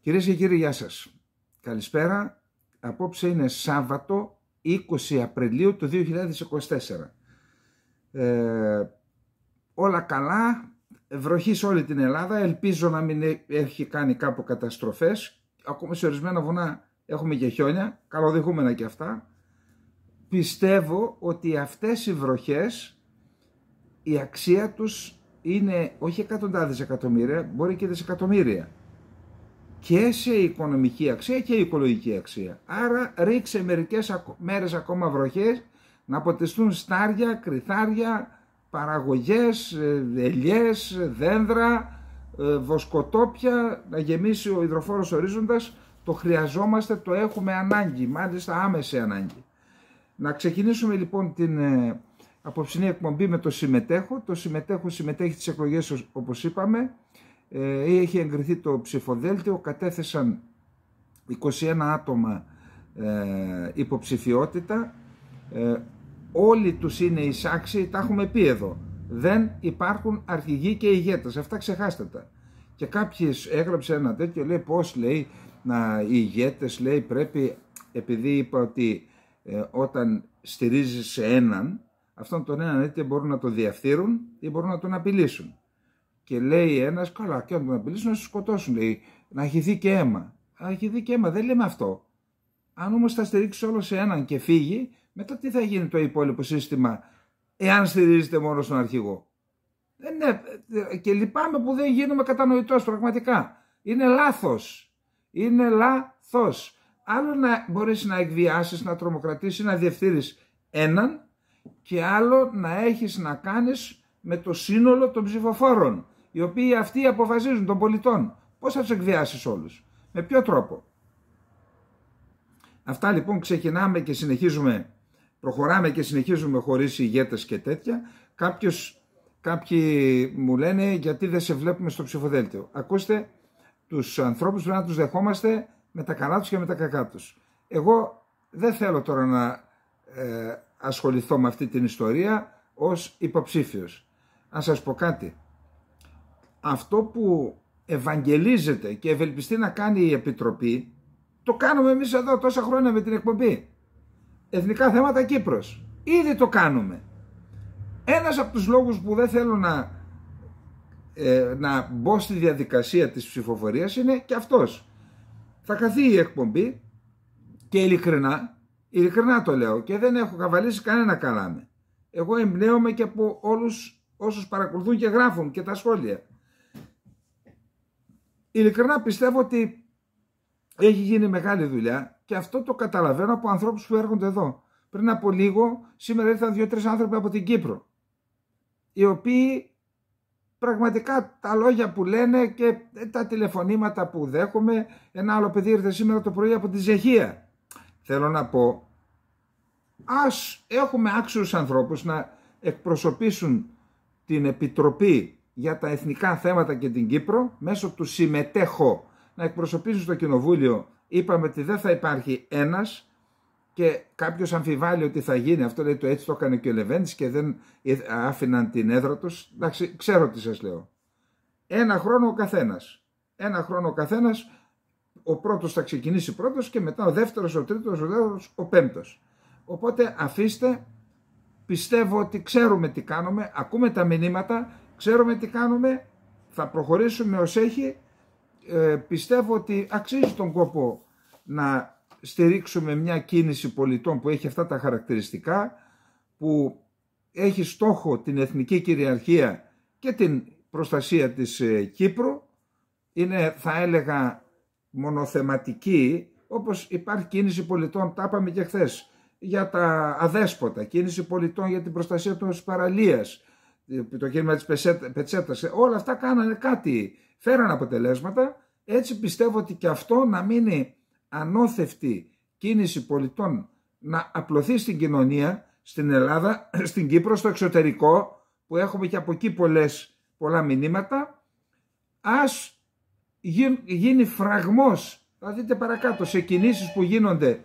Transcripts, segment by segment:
Κυρίες και κύριοι, γεια σας. Καλησπέρα. Απόψε είναι Σάββατο 20 Απριλίου του 2024. Όλα καλά, βροχή σε όλη την Ελλάδα. Ελπίζω να μην έχει κάνει κάπου καταστροφές. Ακόμα σε ορισμένα βουνά έχουμε και χιόνια, καλοδεχούμενα και αυτά. Πιστεύω ότι αυτές οι βροχές, η αξία τους είναι όχι εκατοντάδες εκατομμύρια, μπορεί και δισεκατομμύρια. Και σε οικονομική αξία και οικολογική αξία. Άρα ρίξε μερικές μέρες ακόμα βροχές να αποτεστούν στάρια, κρυθάρια, παραγωγές, ελιές, δένδρα, βοσκοτόπια, να γεμίσει ο υδροφόρος ορίζοντας. Το χρειαζόμαστε, το έχουμε ανάγκη, μάλιστα άμεση ανάγκη. Να ξεκινήσουμε λοιπόν την απόψινή εκπομπή με το συμμετέχω. Το συμμετέχω συμμετέχει στις εκλογές, όπως είπαμε. Έχει εγκριθεί το ψηφοδέλτιο, κατέθεσαν 21 άτομα υποψηφιότητα, όλοι τους είναι εισάξιοι, τα έχουμε πει εδώ. Δεν υπάρχουν αρχηγοί και ηγέτες, αυτά ξεχάστε τα. Και κάποιος έγραψε ένα τέτοιο, λέει πώς, λέει, οι ηγέτες, λέει, πρέπει, επειδή είπα ότι όταν στηρίζεις σε έναν, αυτόν τον έναν είτε μπορούν να το διαφθείρουν ή μπορούν να τον απειλήσουν. Και λέει ένας, καλά, και αν τον απειλήσουν να σου σκοτώσουν, λέει, να χυθεί και αίμα. Να χυθεί και αίμα, δεν λέμε αυτό. Αν όμως θα στηρίξει όλο σε έναν και φύγει, μετά τι θα γίνει το υπόλοιπο σύστημα, εάν στηρίζεται μόνο στον αρχηγό. Και λυπάμαι που δεν γίνομαι κατανοητός πραγματικά. Είναι λάθος. Είναι λάθος. Άλλο να μπορείς να εκβιάσεις, να τρομοκρατήσεις, να διευθύνεις έναν, και άλλο να έχεις να κάνεις με το σύνολο των ψηφοφόρων, οι οποίοι αυτοί αποφασίζουν, των πολιτών. Πώς θα τους εκβιάσεις όλους, με ποιο τρόπο. Αυτά λοιπόν ξεκινάμε και συνεχίζουμε, προχωράμε και συνεχίζουμε χωρίς ηγέτες και τέτοια. Κάποιοι μου λένε γιατί δεν σε βλέπουμε στο ψηφοδέλτιο. Ακούστε, τους ανθρώπους πρέπει να τους δεχόμαστε με τα καλά τους και με τα κακά τους. Εγώ δεν θέλω τώρα να ασχοληθώ με αυτή την ιστορία ως υποψήφιος. Να σας πω κάτι. Αυτό που ευαγγελίζεται και ευελπιστεί να κάνει η Επιτροπή, το κάνουμε εμείς εδώ τόσα χρόνια με την εκπομπή. Εθνικά θέματα Κύπρος. Ήδη το κάνουμε. Ένας από τους λόγους που δεν θέλω να μπω στη διαδικασία της ψηφοφορίας είναι και αυτός. Θα χαθεί η εκπομπή και ειλικρινά το λέω και δεν έχω καβαλήσει κανένα καλάμι. Εγώ εμπνέομαι και από όλους όσους παρακολουθούν και γράφουν και τα σχόλια. Ειλικρινά πιστεύω ότι έχει γίνει μεγάλη δουλειά και αυτό το καταλαβαίνω από ανθρώπους που έρχονται εδώ. Πριν από λίγο, σήμερα ήρθαν 2-3 άνθρωποι από την Κύπρο, οι οποίοι πραγματικά τα λόγια που λένε και τα τηλεφωνήματα που δέχομαι. Ένα άλλο παιδί ήρθε σήμερα το πρωί από τη Ζεχία. Θέλω να πω, ας έχουμε άξιους ανθρώπους να εκπροσωπήσουν την Επιτροπή για τα εθνικά θέματα και την Κύπρο μέσω του συμμετέχω να εκπροσωπήσουν στο Κοινοβούλιο. Είπαμε ότι δεν θα υπάρχει ένας και κάποιος αμφιβάλλει ότι θα γίνει. Αυτό λέει το έτσι το έκανε και ο Λεβέντης και δεν άφηναν την έδρα τους. Εντάξει, ξέρω τι σας λέω. Ένα χρόνο ο καθένας. Ένα χρόνο ο καθένας. Ο πρώτος θα ξεκινήσει πρώτος και μετά ο δεύτερος, ο τρίτος, ο δεύτερος, ο πέμπτος. Οπότε αφήστε, πιστεύω ότι ξέρουμε τι κάνουμε, ακούμε τα μηνύματα, ξέρουμε τι κάνουμε, θα προχωρήσουμε ως έχει. Πιστεύω ότι αξίζει τον κόπο να στηρίξουμε μια κίνηση πολιτών που έχει αυτά τα χαρακτηριστικά, που έχει στόχο την εθνική κυριαρχία και την προστασία της Κύπρου. Είναι, θα έλεγα, μονοθεματική, όπως υπάρχει κίνηση πολιτών, τα είπαμε και χθες, για τα αδέσποτα, κίνηση πολιτών για την προστασία της παραλίας, το κίνημα της Πετσέτας, όλα αυτά κάνανε κάτι, φέραν αποτελέσματα. Έτσι πιστεύω ότι και αυτό να μείνει ανώθευτη κίνηση πολιτών, να απλωθεί στην κοινωνία, στην Ελλάδα, στην Κύπρο, στο εξωτερικό, που έχουμε και από εκεί πολλά μηνύματα. Ας γίνει φραγμός, θα δείτε παρακάτω, σε κινήσεις που γίνονται.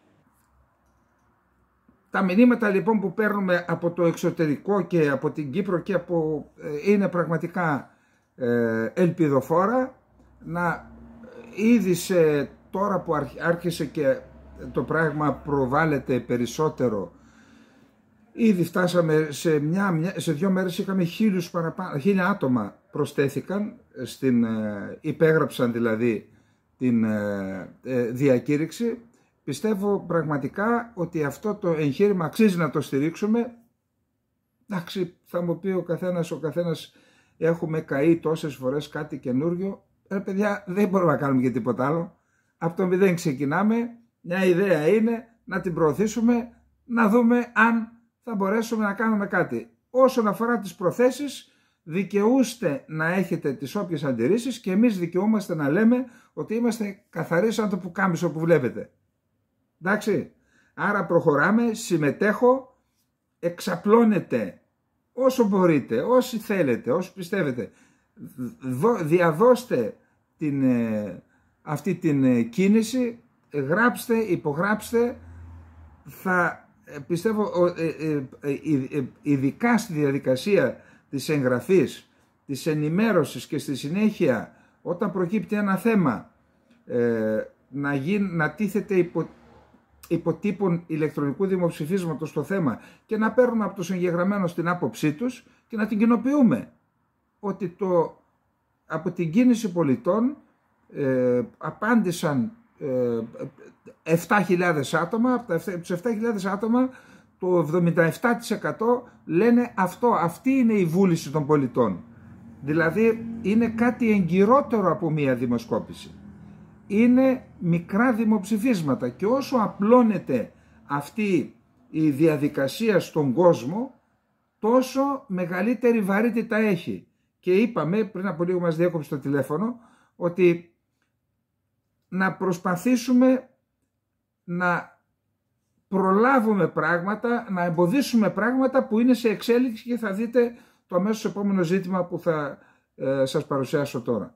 Τα μηνύματα λοιπόν που παίρνουμε από το εξωτερικό και από την Κύπρο και είναι πραγματικά ελπιδοφόρα. Να ήδη τώρα που άρχισε και το πράγμα προβάλλεται περισσότερο, ήδη φτάσαμε σε 2 μέρες είχαμε 1.000 άτομα προσθέθηκαν, υπέγραψαν δηλαδή την διακήρυξη. Πιστεύω πραγματικά ότι αυτό το εγχείρημα αξίζει να το στηρίξουμε. Εντάξει, θα μου πει ο καθένας έχουμε καεί τόσες φορές κάτι καινούριο. Παιδιά, δεν μπορούμε να κάνουμε και τίποτα άλλο. Από το 0 ξεκινάμε. Μια ιδέα είναι να την προωθήσουμε, να δούμε αν θα μπορέσουμε να κάνουμε κάτι. Όσον αφορά τις προθέσεις, δικαιούστε να έχετε τις όποιες αντιρρήσεις και εμείς δικαιούμαστε να λέμε ότι είμαστε καθαροί σαν το πουκάμισο που βλέπετε. Εντάξει, άρα προχωράμε, συμμετέχω, εξαπλώνετε όσο μπορείτε, όσοι θέλετε, όσοι πιστεύετε, διαδώστε αυτή την κίνηση, γράψτε, υπογράψτε. Θα πιστεύω ειδικά στη διαδικασία της εγγραφής, της ενημέρωσης και στη συνέχεια όταν προκύπτει ένα θέμα να τίθεται υποτύπων ηλεκτρονικού δημοψηφίσματος το θέμα και να παίρνουν από τους εγγεγραμμένους την άποψή τους και να την κοινοποιούμε ότι από την κίνηση πολιτών απάντησαν 7.000 άτομα, από τους 7.000 άτομα το 77% λένε αυτή είναι η βούληση των πολιτών. Δηλαδή είναι κάτι εγκυρότερο από μία δημοσκόπηση. Είναι μικρά δημοψηφίσματα και όσο απλώνεται αυτή η διαδικασία στον κόσμο, τόσο μεγαλύτερη βαρύτητα έχει. Και είπαμε, πριν από λίγο μας διέκοψε το τηλέφωνο, ότι να προσπαθήσουμε να προλάβουμε πράγματα, να εμποδίσουμε πράγματα που είναι σε εξέλιξη και θα δείτε το αμέσως επόμενο ζήτημα που θα σας παρουσιάσω τώρα.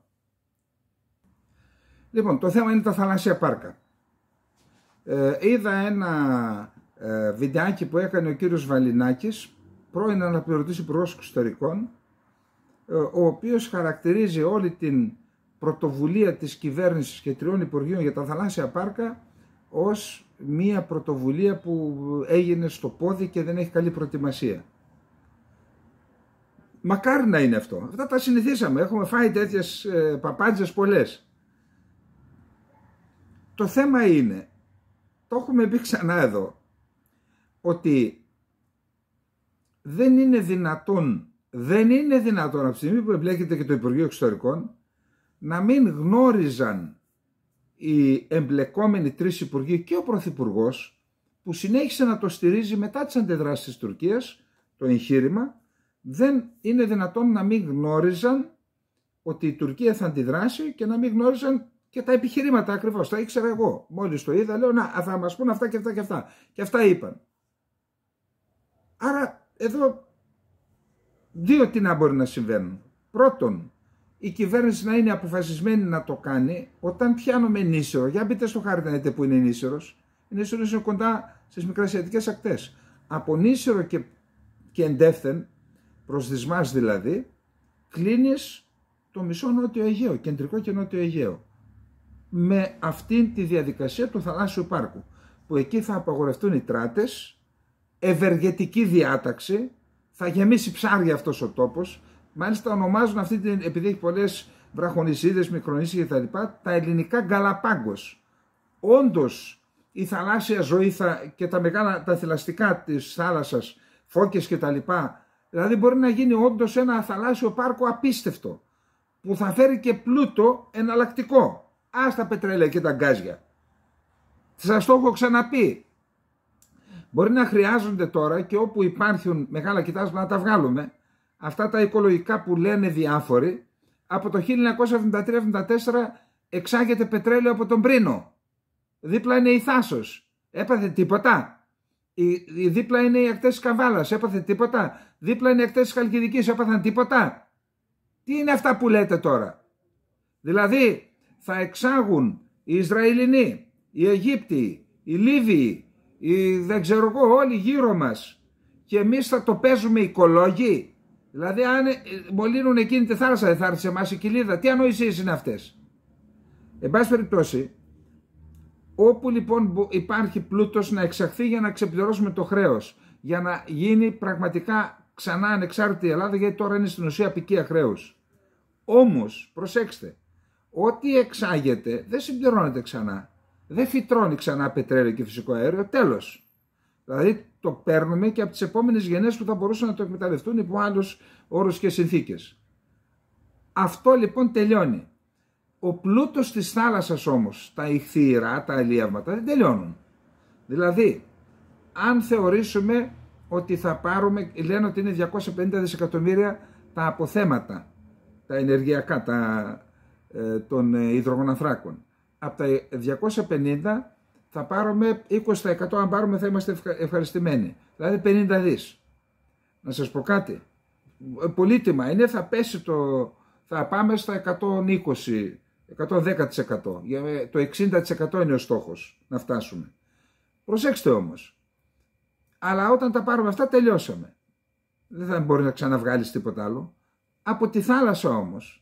Λοιπόν, το θέμα είναι τα θαλάσσια πάρκα. Είδα ένα βιντεάκι που έκανε ο κύριος Βαλινάκης, πρώην αναπληρωτής υπουργός εξωτερικών, ο οποίος χαρακτηρίζει όλη την πρωτοβουλία της κυβέρνησης και 3 υπουργείων για τα θαλάσσια πάρκα ως μία πρωτοβουλία που έγινε στο πόδι και δεν έχει καλή προετοιμασία. Μακάρι να είναι αυτό. Αυτά τα συνηθίσαμε. Έχουμε φάει τέτοιες παπάντζες πολλές. Το θέμα είναι, το έχουμε πει ξανά εδώ, ότι δεν είναι δυνατόν από τη στιγμή που εμπλέκεται και το Υπουργείο Εξωτερικών να μην γνώριζαν οι εμπλεκόμενοι 3 υπουργοί και ο Πρωθυπουργός, που συνέχισε να το στηρίζει μετά τις αντιδράσεις της Τουρκίας, το εγχείρημα. Δεν είναι δυνατόν να μην γνώριζαν ότι η Τουρκία θα αντιδράσει και να μην γνώριζαν και τα επιχειρήματα ακριβώς. Τα ήξερα εγώ. Μόλις το είδα, λέω, να, θα μας πούν αυτά και αυτά και αυτά. Και αυτά είπαν. Άρα εδώ 2 τι να μπορεί να συμβαίνουν. Πρώτον, η κυβέρνηση να είναι αποφασισμένη να το κάνει όταν πιάνουμε νήσιρο. Για μπείτε στο χάρτη να δείτε που είναι νήσιρος. Η νήσιρος είναι κοντά στις μικρασιατικές ακτές. Από νήσιρο και εντεύθεν, προς Δυσμάς δηλαδή, κλείνεις το μισό Νότιο Αιγαίο, κεντρικό και Νότιο Αιγαίο. Με αυτήν τη διαδικασία του θαλάσσιου πάρκου, που εκεί θα απαγορευτούν οι τράτες, ευεργετική διάταξη, θα γεμίσει ψάρια αυτός ο τόπος. Μάλιστα ονομάζουν αυτή την, επειδή έχει πολλές βραχονησίδες, μικρονήσια κτλ., τα ελληνικά Γκαλαπάγκος. Όντως η θαλάσσια ζωή και τα μεγάλα τα θηλαστικά της θάλασσας, φώκες κτλ., δηλαδή μπορεί να γίνει όντως ένα θαλάσσιο πάρκο απίστευτο, που θα φέρει και πλούτο εναλλακτικό. Ας τα πετρέλαια και τα γκάζια. Σας το έχω ξαναπεί. Μπορεί να χρειάζονται τώρα και όπου υπάρχουν μεγάλα κοιτάσματα να τα βγάλουμε. Αυτά τα οικολογικά που λένε διάφοροι, από το 1973-74 εξάγεται πετρέλαιο από τον Πρίνο. Δίπλα είναι η Θάσος. Έπαθε τίποτα. Δίπλα είναι οι ακτές της Καβάλας. Έπαθε τίποτα. Δίπλα είναι οι ακτές της Χαλκιδικής. Έπαθαν τίποτα. Τι είναι αυτά που λέτε τώρα? Δηλαδή θα εξάγουν οι Ισραηλινοί, οι Αιγύπτιοι, οι Λίβιοι, δεν ξέρω εγώ, όλοι γύρω μας, και εμείς θα το παίζουμε οικολόγοι? Δηλαδή αν μολύνουν εκείνη τη θάλασσα, δεν θα έρθει σε εμάς η κοιλίδα? Τι ανοησίες είναι αυτές? Εν πάση περιπτώσει, όπου λοιπόν υπάρχει πλούτος να εξαχθεί για να ξεπληρώσουμε το χρέος, για να γίνει πραγματικά ξανά ανεξάρτητη η Ελλάδα, γιατί τώρα είναι στην ουσία απικία χρέους. Όμως, προσέξτε, ό,τι εξάγεται δεν συμπληρώνεται ξανά. Δεν φυτρώνει ξανά πετρέλαιο και φυσικό αέριο, τέλος. Δηλαδή το παίρνουμε και από τις επόμενες γενιές που θα μπορούσαν να το εκμεταλλευτούν υπό άλλους όρους και συνθήκες. Αυτό λοιπόν τελειώνει. Ο πλούτος της θάλασσας όμως, τα ηχθιηρά, τα αλλιεύματα δεν τελειώνουν. Δηλαδή, αν θεωρήσουμε ότι θα πάρουμε, λένε ότι είναι 250 δισεκατομμύρια τα αποθέματα, τα ενεργειακά, των υδρογοναθράκων. Από τα 250 θα πάρουμε 20%, αν πάρουμε θα είμαστε ευχαριστημένοι. Δηλαδή 50 δις. Να σας πω κάτι. Πολύτιμα είναι, θα πάμε στα 120, 110%. Το 60% είναι ο στόχος να φτάσουμε. Προσέξτε όμως. Αλλά όταν τα πάρουμε αυτά τελειώσαμε. Δεν θα μπορεί να ξαναβγάλεις τίποτα άλλο. Από τη θάλασσα όμως,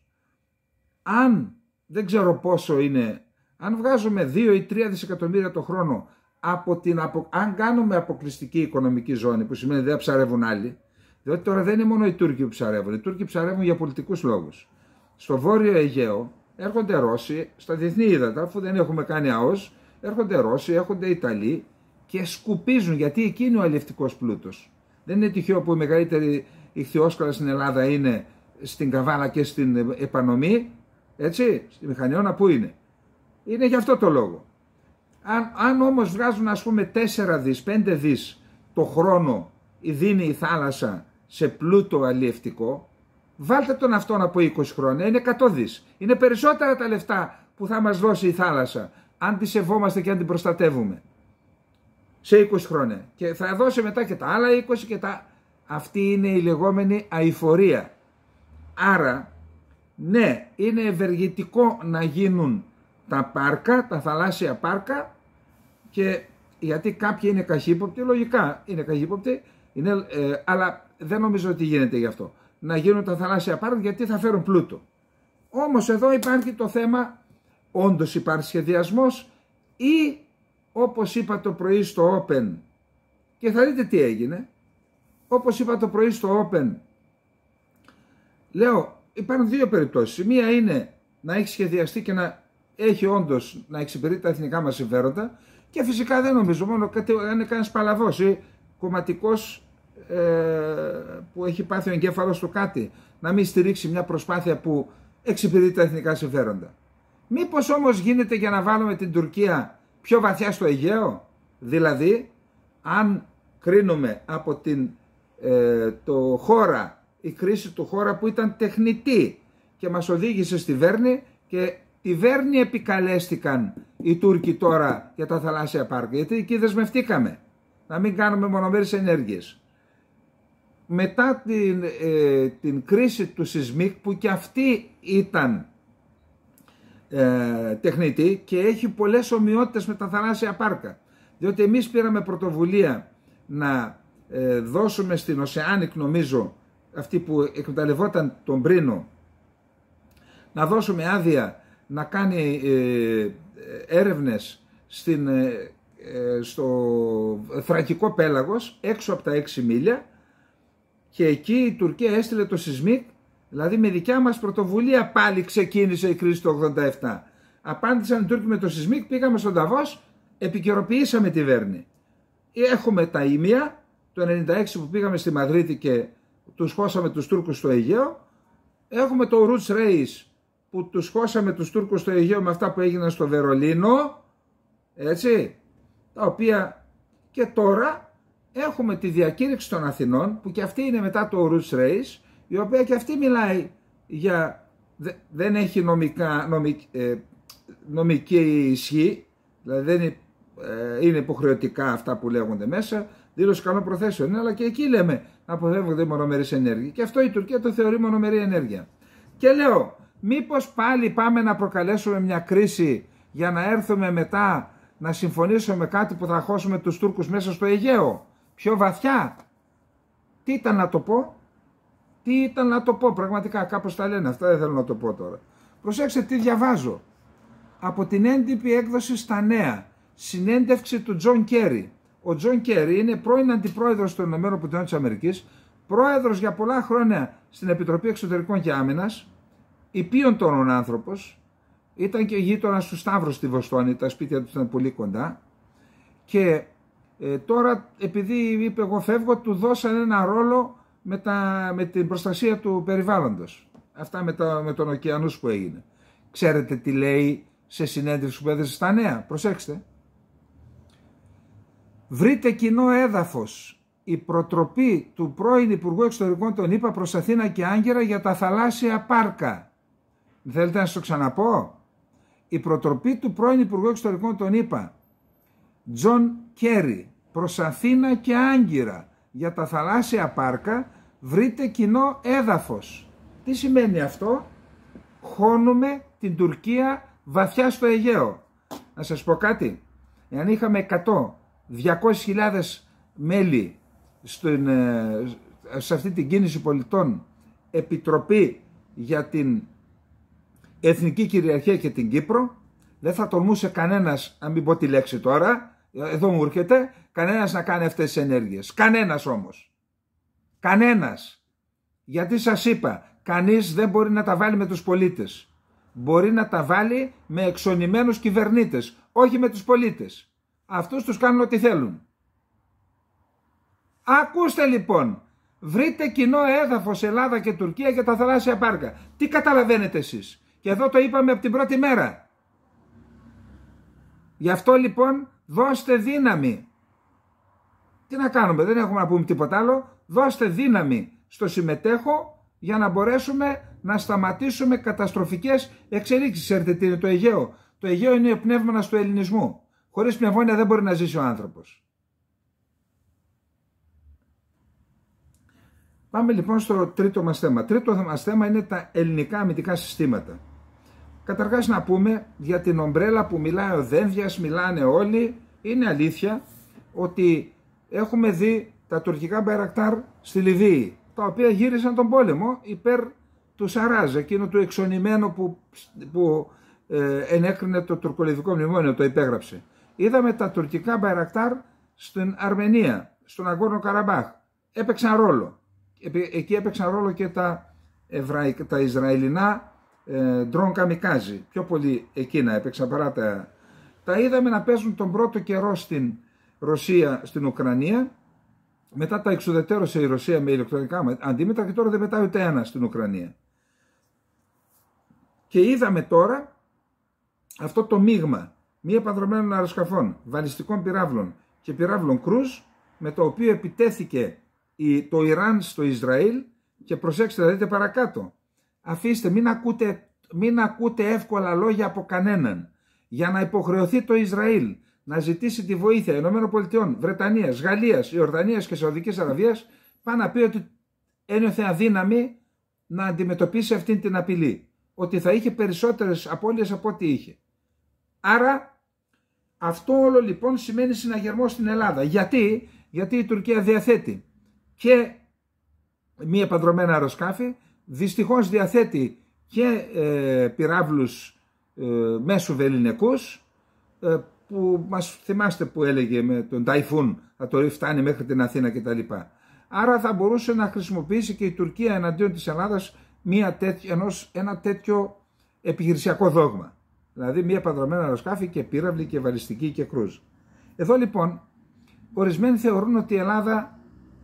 αν δεν ξέρω πόσο είναι, αν βγάζουμε 2 ή 3 δισεκατομμύρια το χρόνο αν κάνουμε αποκλειστική οικονομική ζώνη, που σημαίνει δεν ψαρεύουν άλλοι, διότι τώρα δεν είναι μόνο οι Τούρκοι που ψαρεύουν, οι Τούρκοι ψαρεύουν για πολιτικούς λόγους. Στο Βόρειο Αιγαίο έρχονται Ρώσοι, στα διεθνή ύδατα, αφού δεν έχουμε κάνει ΑΟΣ, έρχονται Ρώσοι, έρχονται Ιταλοί και σκουπίζουν, γιατί εκεί είναι ο αλλιευτικός πλούτος. Δεν είναι τυχαίο που η μεγαλύτερη ιχθυόσκαλα στην Ελλάδα είναι στην Καβάλα και στην Επανομή, έτσι, στη Μηχανιώνα που είναι. Είναι γι' αυτό το λόγο. Αν όμως βγάζουν ας πούμε 4 δις, 5 δις το χρόνο δίνει η θάλασσα σε πλούτο αλλιευτικό, βάλτε τον αυτόν από 20 χρόνια, είναι 100 δις. Είναι περισσότερα τα λεφτά που θα μας δώσει η θάλασσα, αν τη σεβόμαστε και αν την προστατεύουμε. Σε 20 χρόνια. Και θα δώσει μετά και τα άλλα 20 και τα... Αυτή είναι η λεγόμενη αειφορία. Άρα, ναι, είναι ευεργετικό να γίνουν τα πάρκα, τα θαλάσσια πάρκα, και γιατί κάποιοι είναι καχύποπτοι, λογικά είναι καχύποπτοι, αλλά δεν νομίζω ότι γίνεται γι' αυτό. Να γίνουν τα θαλάσσια πάρκα γιατί θα φέρουν πλούτο. Όμως εδώ υπάρχει το θέμα, όντως υπάρχει σχεδιασμός ή όπως είπα το πρωί στο Open, και θα δείτε τι έγινε, όπως είπα το πρωί στο Open, λέω υπάρχουν δύο περιπτώσεις. Η μία είναι να έχει σχεδιαστεί και να έχει όντως να εξυπηρετεί τα εθνικά μας συμφέροντα, και φυσικά δεν νομίζω, μόνο αν είναι κανένας παλαβός ή κομματικός που έχει πάθει ο εγκέφαλος του κάτι, να μην στηρίξει μια προσπάθεια που εξυπηρετεί τα εθνικά συμφέροντα. Μήπως όμως γίνεται για να βάλουμε την Τουρκία πιο βαθιά στο Αιγαίο? Δηλαδή, αν κρίνουμε από το χώρα, η κρίση του χώρα που ήταν τεχνητή και μας οδήγησε στη Βέρνη, και τη Βέρνη επικαλέστηκαν οι Τούρκοι τώρα για τα θαλάσσια πάρκα, γιατί εκεί δεσμευτήκαμε να μην κάνουμε μονομέρειες ενέργειες. Μετά την κρίση του Σισμίκ, που και αυτή ήταν τεχνητή και έχει πολλές ομοιότητες με τα θαλάσσια πάρκα, διότι εμείς πήραμε πρωτοβουλία να δώσουμε στην Oceanic, νομίζω αυτή που εκμεταλλευόταν τον Πρίνο, να δώσουμε άδεια να κάνει έρευνες στο Θρακικό πέλαγος έξω από τα 6 μίλια, και εκεί η Τουρκία έστειλε το Σισμίκ. Δηλαδή με δικιά μας πρωτοβουλία πάλι ξεκίνησε η κρίση του 87. Απάντησαν οι Τούρκοι με το Σισμίκ, πήγαμε στον Νταβός, επικαιροποιήσαμε τη Βέρνη. Έχουμε τα ήμια, το 96 που πήγαμε στη Μαδρίτη και τους χώσαμε τους Τούρκους στο Αιγαίο. Έχουμε το Roots Race που τους χώσαμε τους Τούρκους στο Αιγαίο με αυτά που έγιναν στο Βερολίνο. Έτσι, τα οποία και τώρα έχουμε τη διακήρυξη των Αθηνών, που και αυτή είναι μετά το Roots Race, η οποία και αυτή μιλάει για, δεν έχει νομική ισχύ, δηλαδή δεν είναι υποχρεωτικά αυτά που λέγονται μέσα, δήλωση καλών προθέσεων είναι, αλλά και εκεί λέμε να αποφεύγονται μονομερείς ενέργειες, και αυτό η Τουρκία το θεωρεί μονομερή ενέργεια. Και λέω, μήπως πάλι πάμε να προκαλέσουμε μια κρίση για να έρθουμε μετά να συμφωνήσουμε κάτι που θα χώσουμε τους Τούρκους μέσα στο Αιγαίο, πιο βαθιά? Τι ήταν να το πω? Τι ήταν να το πω, πραγματικά κάπως τα λένε αυτά, δεν θέλω να το πω τώρα. Προσέξτε τι διαβάζω. από την έντυπη έκδοση στα Νέα, συνέντευξη του Τζον Κέρι. Ο Τζον Κέρι είναι πρώην αντιπρόεδρος των ΗΠΑ, πρόεδρος για πολλά χρόνια στην Επιτροπή Εξωτερικών και Άμυνας, υπείων τόνων άνθρωπος, ήταν και γείτονας του Σταύρου στη Βοστόνη, τα σπίτια του ήταν πολύ κοντά και τώρα επειδή είπε εγώ φεύγω, του δώσαν ένα ρόλο με την προστασία του περιβάλλοντος. Αυτά με τον ωκεανούς που έγινε. Ξέρετε τι λέει σε συνέντευξη που έδωσε στα Νέα? Προσέξτε. Βρείτε κοινό έδαφος η προτροπή του πρώην Υπουργού Εξωτερικών των ΗΠΑ προς Αθήνα και Άγκυρα για τα θαλάσσια πάρκα. Θέλετε να σας το ξαναπώ? Η προτροπή του πρώην Υπουργού Εξωτερικών των ΗΠΑ, Τζον Κέρι, προς Αθήνα και Άγκυρα για τα θαλάσσια πάρκα, βρείτε κοινό έδαφος. Τι σημαίνει αυτό? Χώνουμε την Τουρκία βαθιά στο Αιγαίο. Να σας πω κάτι, εάν είχαμε 200.000 μέλη σε αυτή την κίνηση πολιτών, επιτροπή για την εθνική κυριαρχία και την Κύπρο, δεν θα τολμούσε κανένας, αν μην πω τη λέξη τώρα, εδώ μου έρχεται, κανένας να κάνει αυτές τις ενέργειες. Κανένας όμως. Κανένας. Γιατί σας είπα, κανείς δεν μπορεί να τα βάλει με τους πολίτες. Μπορεί να τα βάλει με εξονημένους κυβερνήτες, όχι με τους πολίτες. Αυτούς τους κάνουν ό,τι θέλουν. Ακούστε λοιπόν, βρείτε κοινό έδαφος Ελλάδα και Τουρκία για τα θαλάσσια πάρκα. Τι καταλαβαίνετε εσείς? Και εδώ το είπαμε από την πρώτη μέρα. Γι' αυτό λοιπόν δώστε δύναμη. Τι να κάνουμε, δεν έχουμε να πούμε τίποτα άλλο. Δώστε δύναμη στο συμμετέχω για να μπορέσουμε να σταματήσουμε καταστροφικές εξελίξεις. Ξέρετε τι είναι το Αιγαίο? Το Αιγαίο είναι ο πνεύμονας του ελληνισμού. Χωρίς πνευμόνια δεν μπορεί να ζήσει ο άνθρωπος. Πάμε λοιπόν στο τρίτο μας θέμα. Τρίτο μας θέμα είναι τα ελληνικά αμυντικά συστήματα. Καταρχάς να πούμε για την ομπρέλα που μιλάει ο Δένδιας, μιλάνε όλοι. Είναι αλήθεια ότι έχουμε δει τα τουρκικά Μπαϊρακτάρ στη Λιβύη, τα οποία γύρισαν τον πόλεμο υπέρ του Σαράζ, εκείνο του εξονημένου που ενέκρινε το τουρκολιβικό μνημόνιο, το υπέγραψε. Είδαμε τα τουρκικά Μπαϊρακτάρ στην Αρμενία, στον Αγκόρνο Καραμπάχ. Έπαιξαν ρόλο. Εκεί έπαιξαν ρόλο και τα Ισραηλινά ντρόν καμικάζι. Πιο πολύ εκείνα έπαιξαν παρά τα είδαμε να παίζουν τον πρώτο καιρό στην Ρωσία, στην Ουκρανία. Μετά τα εξουδετερώσε η Ρωσία με ηλεκτρονικά αντίμετρα και τώρα δεν πετάει ούτε ένα στην Ουκρανία. Και είδαμε τώρα αυτό το μείγμα μη επανδρομένων αεροσκαφών, βαλιστικών πυράβλων και πυράβλων κρούζ, με το οποίο επιτέθηκε το Ιράν στο Ισραήλ. Και προσέξτε, θα δείτε παρακάτω. Αφήστε, μην ακούτε εύκολα λόγια από κανέναν. Για να υποχρεωθεί το Ισραήλ να ζητήσει τη βοήθεια ΗΠΑ, Βρετανίας, Γαλλίας, Ιορδανίας και Σαουδικής Αραβίας, πάει να πει ότι ένιωθε αδύναμη να αντιμετωπίσει αυτή την απειλή. Ότι θα είχε περισσότερες απώλειες από ό,τι είχε. Άρα αυτό όλο λοιπόν σημαίνει συναγερμό στην Ελλάδα. Γιατί η Τουρκία διαθέτει και μη επανδρομένα αεροσκάφη, δυστυχώς διαθέτει και πυράβλους μέσου βελληνικούς, που μας θυμάστε που έλεγε με τον Ταϊφούν, θα το φτάνει μέχρι την Αθήνα κτλ. Άρα θα μπορούσε να χρησιμοποιήσει και η Τουρκία εναντίον της Ελλάδας ένα τέτοιο επιχειρησιακό δόγμα. Δηλαδή μη επανδρομένα αεροσκάφη και πύραυλοι και βαλιστική και κρούζ. Εδώ λοιπόν ορισμένοι θεωρούν ότι η Ελλάδα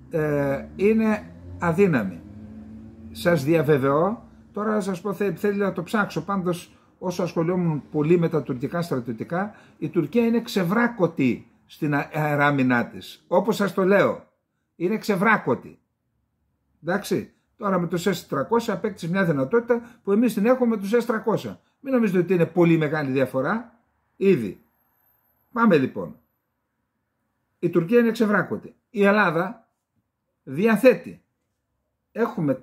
είναι αδύναμη. Σας διαβεβαιώ, τώρα θα σας πω, θέλει να το ψάξω, πάντως όσο ασχολιόμουν πολύ με τα τουρκικά στρατιωτικά, η Τουρκία είναι ξεβράκωτη στην αεράμινά της. Όπως σας το λέω, είναι ξεβράκωτη. Εντάξει, τώρα με τους S-300 απέκτησε μια δυνατότητα που εμείς την έχουμε με τους S-300. Μην νομίζετε ότι είναι πολύ μεγάλη διαφορά, ήδη. Πάμε λοιπόν. Η Τουρκία είναι ξεβράκωτη. Η Ελλάδα διαθέτει. Έχουμε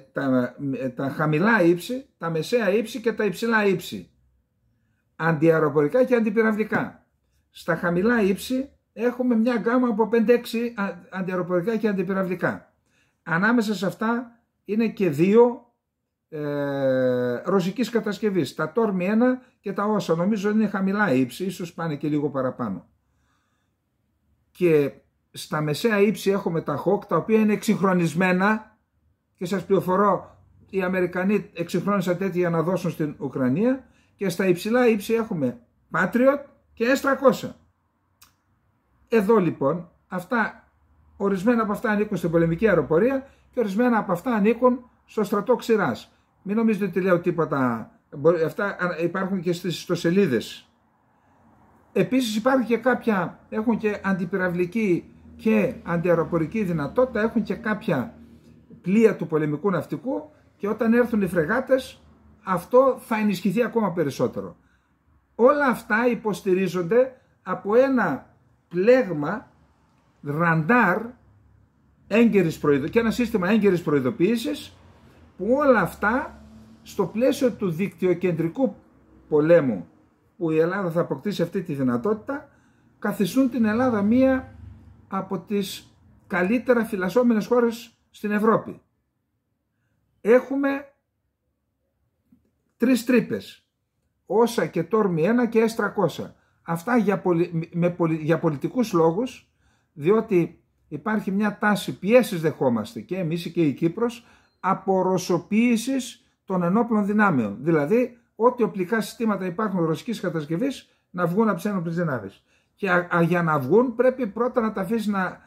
τα χαμηλά ύψη, τα μεσαία ύψη και τα υψηλά ύψη. Αντιαεροπορικά και αντιπυραυλικά. Στα χαμηλά ύψη έχουμε μια γκάμα από 5-6 αντιαεροπορικά και αντιπυραυλικά. Ανάμεσα σε αυτά είναι και 2 ρωσικής κατασκευής. Τα Τόρμη 1 και τα όσα νομίζω είναι χαμηλά ύψη, ίσως πάνε και λίγο παραπάνω. Και στα μεσαία ύψη έχουμε τα Hawk, τα οποία είναι εξυγχρονισμένα και σας πληροφορώ, οι Αμερικανοί εξυγχρόνισαν τέτοια για να δώσουν στην Ουκρανία, και στα υψηλά ύψη έχουμε Patriot και S-300. Εδώ λοιπόν, ορισμένα από αυτά ανήκουν στην πολεμική αεροπορία και ορισμένα από αυτά ανήκουν στο στρατό ξηράς. Μην νομίζετε ότι λέω τίποτα, αυτά υπάρχουν και στις ιστοσελίδες. Επίσης υπάρχουν και κάποια, έχουν και αντιπυραυλική και αντιαεροπορική δυνατότητα, έχουν και κάποια πλοία του πολεμικού ναυτικού, και όταν έρθουν οι φρεγάτες αυτό θα ενισχυθεί ακόμα περισσότερο. Όλα αυτά υποστηρίζονται από ένα πλέγμα ραντάρ και ένα σύστημα έγκαιρης προειδοποίησης, που όλα αυτά στο πλαίσιο του δικτυοκεντρικού πολέμου που η Ελλάδα θα αποκτήσει αυτή τη δυνατότητα, καθιστούν την Ελλάδα μία από τις καλύτερα φυλασσόμενες χώρες στην Ευρώπη. Έχουμε 3 τρύπες, όσα και Τόρμη 1 και S-300. Αυτά για πολιτικούς λόγους, διότι υπάρχει μια τάση, πιέσεις δεχόμαστε και εμείς και η Κύπρος, απορωσοποίησης των ενόπλων δυνάμεων. Δηλαδή, ό,τι οπλικά συστήματα υπάρχουν ρωσικής κατασκευής να βγουν από τις ένοπλες δυνάμεις. Και για να βγουν πρέπει πρώτα να τα αφήσει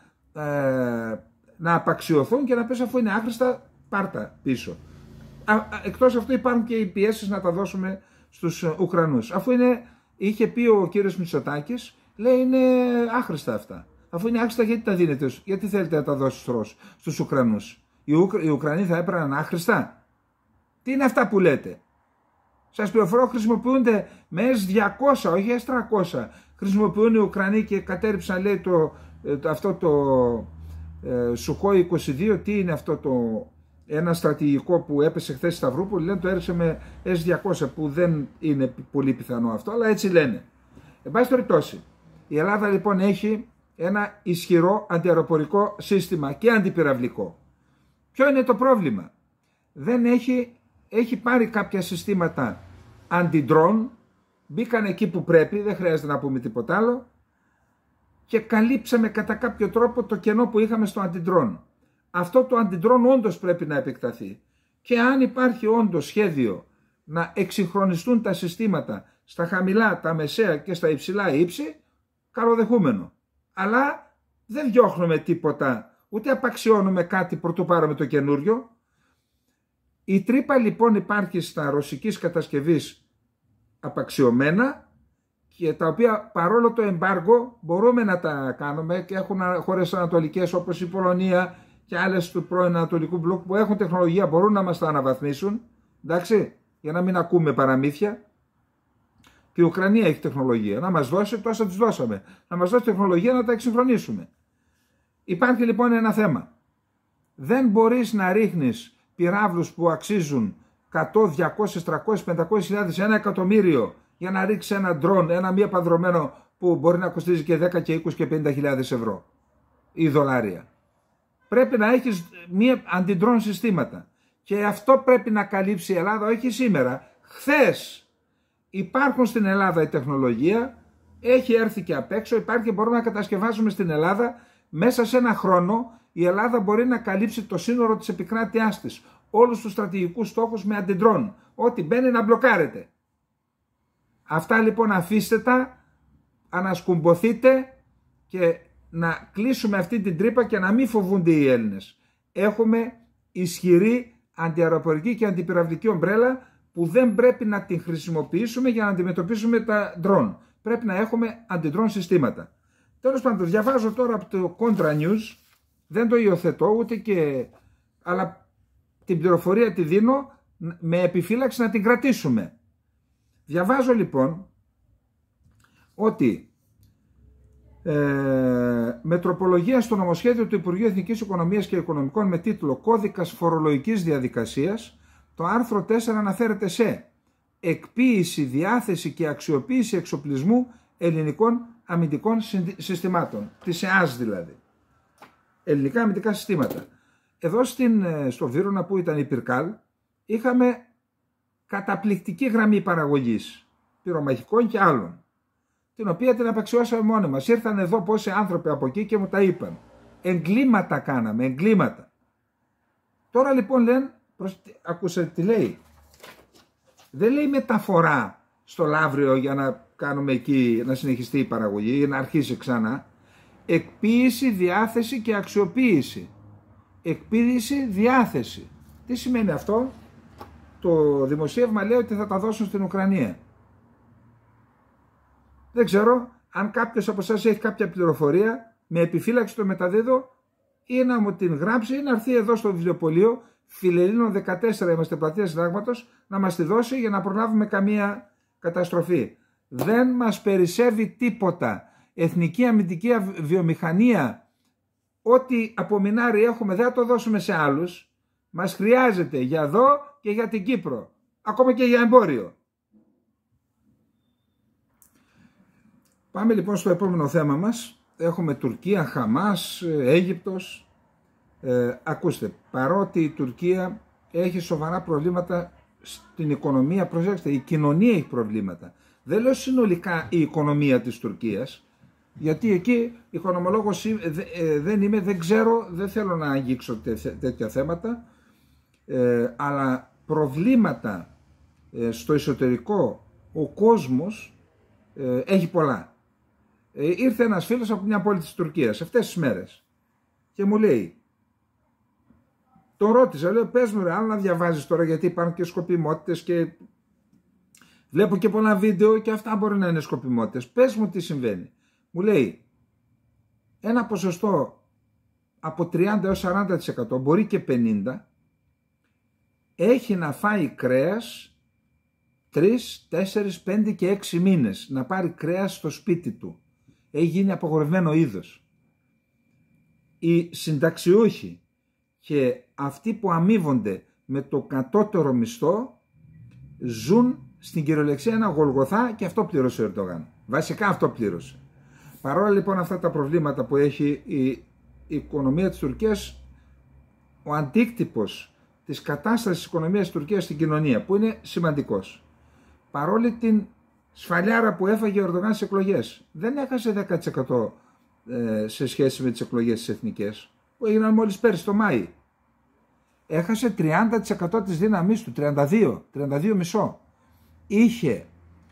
να απαξιωθούν και να πεις, αφού είναι άχρηστα, πάρτα πίσω. Εκτός αυτού υπάρχουν και οι πιέσεις να τα δώσουμε στους Ουκρανούς. Αφού είχε πει ο κύριος Μητσοτάκης, λέει είναι άχρηστα αυτά. Αφού είναι άχρηστα, γιατί τα δίνετε, γιατί θέλετε να τα δώσετε στους Ουκρανούς? Οι Ουκρανοί θα έπρεπε να είναι άχρηστα? Τι είναι αυτά που λέτε? Σας πληροφορώ, χρησιμοποιούνται με S-200, όχι S-300. Χρησιμοποιούν οι Ουκρανοί και κατέριψαν, λέει, αυτό το Σουχόι 22. Τι είναι αυτό ένα στρατηγικό που έπεσε χθες στη Σταυρούπολη? Λένε το έριξε με S-200, που δεν είναι πολύ πιθανό αυτό, αλλά έτσι λένε. Εν πάση περιπτώσει, η Ελλάδα λοιπόν έχει ένα ισχυρό αντιαεροπορικό σύστημα και αντιπυραυλικό. Ποιο είναι το πρόβλημα? Δεν έχει πάρει κάποια συστήματα αντι-drone, μπήκαν εκεί που πρέπει, δεν χρειάζεται να πούμε τίποτα άλλο, και καλύψαμε κατά κάποιο τρόπο το κενό που είχαμε στο αντι-drone. Αυτό το αντι-drone όντως πρέπει να επεκταθεί, και αν υπάρχει όντως σχέδιο να εξυγχρονιστούν τα συστήματα στα χαμηλά, τα μεσαία και στα υψηλά ύψη, καλοδεχούμενο. Αλλά δεν διώχνουμε τίποτα, ούτε απαξιώνουμε κάτι προτού πάρουμε το καινούριο. Η τρύπα λοιπόν υπάρχει στα ρωσικής κατασκευής απαξιωμένα, και τα οποία παρόλο το εμπάργο μπορούμε να τα κάνουμε, και έχουν χώρες ανατολικές όπως η Πολωνία και άλλες του πρώην Ανατολικού Μπλοκ που έχουν τεχνολογία, μπορούν να μας τα αναβαθμίσουν, εντάξει, για να μην ακούμε παραμύθια. Και η Ουκρανία έχει τεχνολογία, να μας δώσει, τόσα τους δώσαμε, να μας δώσει τεχνολογία να τα εξυγχρονίσουμε. Υπάρχει λοιπόν ένα θέμα. Δεν μπορείς να ρίχνεις πυράβλους που αξίζουν 100, 200, 300, 500 χιλιάδες, 1 εκατομμύριο για να ρίξεις ένα ντρόν, ένα μη επανδρωμένο που μπορεί να κοστίζει και 10 και 20 και 50 χιλιάδες ευρώ ή δολάρια. Πρέπει να έχεις μία αντιντρόν συστήματα, και αυτό πρέπει να καλύψει η Ελλάδα, όχι σήμερα, χθες. Υπάρχουν στην Ελλάδα η τεχνολογία, έχει έρθει και απ' έξω, υπάρχει και μπορούμε να κατασκευάσουμε στην Ελλάδα. Μέσα σε ένα χρόνο η Ελλάδα μπορεί να καλύψει το σύνορο της επικράτειάς της, όλους τους στρατηγικούς στόχους με αντιντρόν, ό,τι μπαίνει να μπλοκάρεται. Αυτά λοιπόν αφήστε τα, ανασκουμποθείτε και να κλείσουμε αυτή την τρύπα και να μην φοβούνται οι Έλληνες. Έχουμε ισχυρή αντιαεροπορική και αντιπυραυλική ομπρέλα που δεν πρέπει να την χρησιμοποιήσουμε για να αντιμετωπίσουμε τα ντρόν. Πρέπει να έχουμε αντιντρόν συστήματα. Τέλος πάντων, διαβάζω τώρα από το Contra News, δεν το υιοθετώ ούτε και, αλλά την πληροφορία τη δίνω με επιφύλαξη να την κρατήσουμε. Διαβάζω λοιπόν ότι με τροπολογία στο νομοσχέδιο του Υπουργείου Εθνικής Οικονομίας και Οικονομικών με τίτλο «Κώδικας φορολογικής διαδικασίας», το άρθρο 4 αναφέρεται σε εκποίηση, διάθεση και αξιοποίηση εξοπλισμού ελληνικών αμυντικών συστημάτων, της ΕΑΣ δηλαδή, ελληνικά αμυντικά συστήματα. Εδώ στο Βύρωνα που ήταν η Πυρκάλ, είχαμε καταπληκτική γραμμή παραγωγής πυρομαχικών και άλλων, την οποία την απαξιώσαμε μόνοι μας. Ήρθαν εδώ πόσοι άνθρωποι από εκεί και μου τα είπαν. Εγκλήματα κάναμε, εγκλήματα. Τώρα λοιπόν λένε, ακούσατε τι λέει. Δεν λέει μεταφορά στο Λαύριο για να κάνουμε εκεί, να συνεχιστεί η παραγωγή ή να αρχίσει ξανά. Εκποίηση, διάθεση και αξιοποίηση. Εκποίηση, διάθεση. Τι σημαίνει αυτό? Το δημοσίευμα λέει ότι θα τα δώσουν στην Ουκρανία. Δεν ξέρω αν κάποιος από εσάς έχει κάποια πληροφορία, με επιφύλαξη το μεταδίδω, ή να μου την γράψει ή να έρθει εδώ στο βιβλιοπωλείο Φιλελλήνων 14, είμαστε πλατεία Συντάγματος, να μας τη δώσει για να προλάβουμε καμία καταστροφή. Δεν μας περισσεύει τίποτα. Εθνική αμυντική βιομηχανία, ό,τι απομεινάρι έχουμε δεν θα το δώσουμε σε άλλους. Μας χρειάζεται για εδώ και για την Κύπρο, ακόμα και για εμπόριο. Πάμε λοιπόν στο επόμενο θέμα μας. Έχουμε Τουρκία, Χαμάς, Αίγυπτος. Ακούστε, παρότι η Τουρκία έχει σοβαρά προβλήματα στην οικονομία, προσέξτε, η κοινωνία έχει προβλήματα. Δεν λέω συνολικά η οικονομία της Τουρκίας, γιατί εκεί οικονομολόγος δεν είμαι, δεν ξέρω, δεν θέλω να αγγίξω τέτοια θέματα, αλλά προβλήματα στο εσωτερικό ο κόσμος έχει πολλά. Ήρθε ένας φίλος από μια πόλη της Τουρκίας αυτές τις μέρες και μου λέει, τον ρώτησα, λέω, πες μου ρε, άλλο να διαβάζεις τώρα, γιατί υπάρχουν και σκοπιμότητες και βλέπω και πολλά βίντεο και αυτά μπορεί να είναι σκοπιμότητες. Πες μου τι συμβαίνει. Μου λέει, ένα ποσοστό από 30 έως 40%, μπορεί και 50%, έχει να φάει κρέας 3, 4, 5 και 6 μήνες, να πάρει κρέας στο σπίτι του. Έχει γίνει απαγορευμένο είδος. Οι συνταξιούχοι και αυτοί που αμείβονται με το κατώτερο μισθό ζουν στην κυριολεξία ένα Γολγοθά, και αυτό πλήρωσε ο Ερντογάν. Βασικά αυτό πλήρωσε. Παρόλα λοιπόν αυτά τα προβλήματα που έχει η οικονομία της Τουρκίας, ο αντίκτυπος της κατάστασης της οικονομίας της Τουρκίας στην κοινωνία, που είναι σημαντικός, παρόλη την σφαλιάρα που έφαγε ο Ερντογάν στις εκλογές, δεν έχασε 10% σε σχέση με τις εκλογές τις εθνικές που έγιναν μόλις πέρυσι το Μάη. Έχασε 30% της δύναμής του, 32,5. Είχε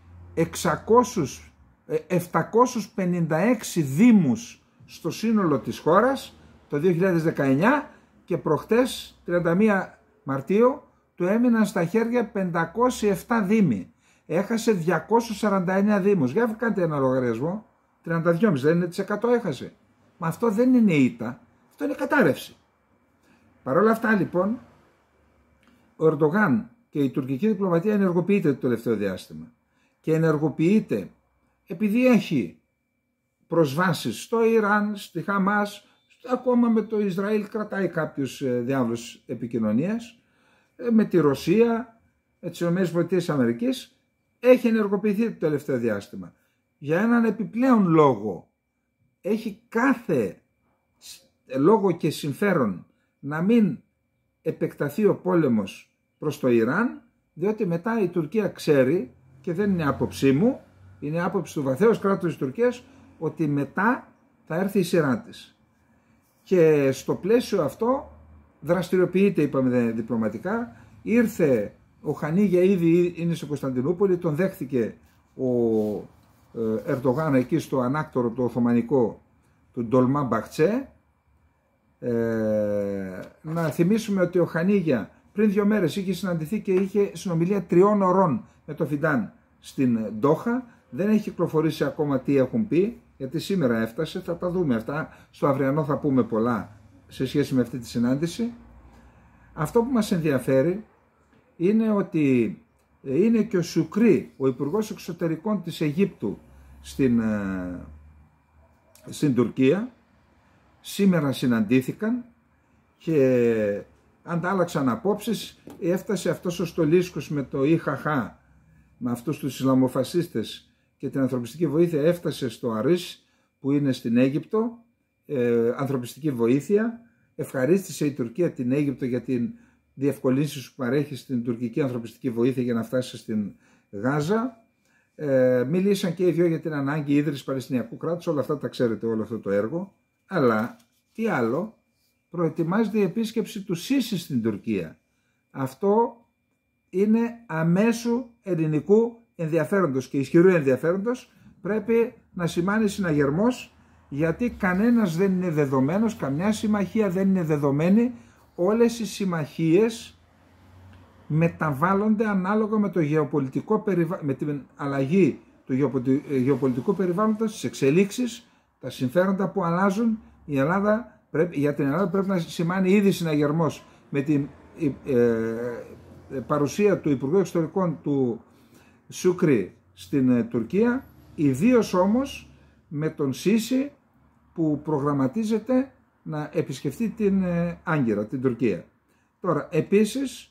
756 δήμους στο σύνολο της χώρας το 2019 και προχτές 31 Μαρτίου του έμειναν στα χέρια 507 δήμοι. Έχασε 249 δήμους. Για κάντε ένα λογαριασμό. 32,5 δεν είναι τις 100 έχασε. Μα αυτό δεν είναι ήττα. Αυτό είναι κατάρρευση. Παρ' όλα αυτά λοιπόν, ο Ερντογάν και η τουρκική διπλωματία ενεργοποιείται το τελευταίο διάστημα. Και ενεργοποιείται επειδή έχει προσβάσεις στο Ιράν, στη Χαμάς, ακόμα με το Ισραήλ κρατάει κάποιους διάβλους επικοινωνίας, με τη Ρωσία, με τις ΗΠΑ, έχει ενεργοποιηθεί το τελευταίο διάστημα. Για έναν επιπλέον λόγο, έχει κάθε λόγο και συμφέρον να μην επεκταθεί ο πόλεμος προς το Ιράν, διότι μετά η Τουρκία ξέρει, και δεν είναι άποψή μου, είναι άποψη του βαθέως κράτους της Τουρκίας, ότι μετά θα έρθει η σειρά της. Και στο πλαίσιο αυτό δραστηριοποιείται, είπαμε διπλωματικά. Ήρθε ο Χανίγια, ήδη είναι στο Κωνσταντινούπολη, τον δέχθηκε ο Ερντογάν εκεί στο ανάκτορο το Οθωμανικό του Ντολμά Μπαχτσέ. Να θυμίσουμε ότι ο Χανίγια πριν 2 μέρες είχε συναντηθεί και είχε συνομιλία 3 ωρών με το Φιντάν στην Ντόχα. Δεν έχει κυκλοφορήσει ακόμα τι έχουν πει, γιατί σήμερα έφτασε, θα τα δούμε αυτά. Στο αυριανό θα πούμε πολλά σε σχέση με αυτή τη συνάντηση. Αυτό που μας ενδιαφέρει είναι ότι είναι και ο Σουκρί, ο Υπουργός Εξωτερικών της Αιγύπτου στην Τουρκία. Σήμερα συναντήθηκαν και αντάλλαξαν απόψεις. Έφτασε αυτός ο Στολίσκος με το ΙΧΧ, με αυτούς τους Ισλαμοφασίστες και την ανθρωπιστική βοήθεια, έφτασε στο Αρίς που είναι στην Αίγυπτο, ανθρωπιστική βοήθεια. Ευχαρίστησε η Τουρκία την Αίγυπτο για την διευκολύνσεις που παρέχει στην τουρκική ανθρωπιστική βοήθεια για να φτάσει στην Γάζα. Μιλήσαν και οι δυο για την ανάγκη ίδρυσης Παλαιστινιακού κράτους, όλα αυτά τα ξέρετε, όλο αυτό το έργο. Αλλά τι άλλο, προετοιμάζεται η επίσκεψη του Σίση στην Τουρκία. Αυτό είναι αμέσου ελληνικού ενδιαφέροντος και ισχυρού ενδιαφέροντος. Πρέπει να σημάνει συναγερμός, γιατί κανένας δεν είναι δεδομένος, καμιά συμμαχία δεν είναι δεδομένη. Όλες οι συμμαχίες μεταβάλλονται ανάλογα με το γεωπολιτικό με την αλλαγή του γεωπολιτικού περιβάλλοντος, τις εξελίξεις, τα συμφέροντα που αλλάζουν. Για την Ελλάδα πρέπει να σημάνει ήδη συναγερμός με την παρουσία του Υπουργού Εξωτερικών του Σούκρη στην Τουρκία, ιδίως όμως με τον Σίση που προγραμματίζεται να επισκεφτεί την Άγκυρα, την Τουρκία. Τώρα, επίσης,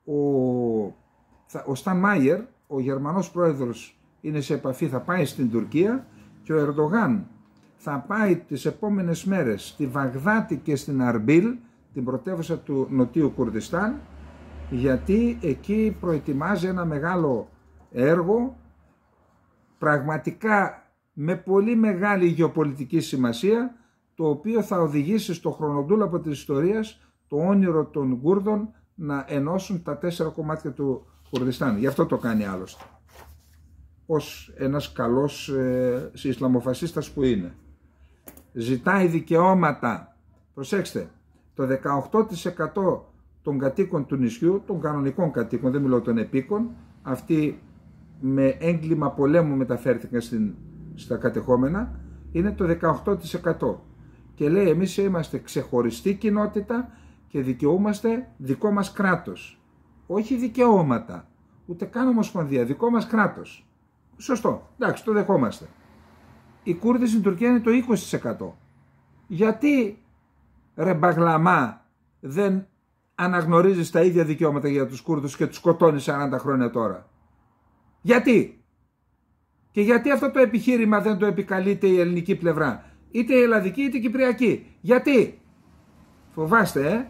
ο Στανμάιερ, ο Γερμανός πρόεδρος, είναι σε επαφή, θα πάει στην Τουρκία, και ο Ερντογάν θα πάει τις επόμενες μέρες στη Βαγδάτη και στην Αρμπίλ, την πρωτεύουσα του Νοτιού Κουρδιστάν, γιατί εκεί προετοιμάζει ένα μεγάλο έργο, πραγματικά με πολύ μεγάλη γεωπολιτική σημασία, το οποίο θα οδηγήσει στο χρονοτούλαπο της ιστορίας το όνειρο των Κούρδων να ενώσουν τα 4 κομμάτια του Κουρδιστάν. Γι' αυτό το κάνει άλλωστε, ως ένας καλός Ισλαμοφασίστας που είναι. Ζητάει δικαιώματα. Προσέξτε, το 18% των κατοίκων του νησιού, των κανονικών κατοίκων, δεν μιλώ των επίκων, αυτοί με έγκλημα πολέμου μεταφέρθηκαν στα κατεχόμενα, είναι το 18%. Και λέει, εμείς είμαστε ξεχωριστή κοινότητα και δικαιούμαστε δικό μας κράτος. Όχι δικαιώματα, ούτε καν ομοσπονδία, δικό μας κράτος. Σωστό, εντάξει, το δεχόμαστε. Οι Κούρδοι στην Τουρκία είναι το 20%. Γιατί, ρε μπαγλαμά, δεν αναγνωρίζεις τα ίδια δικαιώματα για τους Κούρδους και τους σκοτώνεις 40 χρόνια τώρα? Γιατί? Και γιατί αυτό το επιχείρημα δεν το επικαλείται η ελληνική πλευρά, είτε η ελλαδική είτε η κυπριακή? Γιατί? Φοβάστε,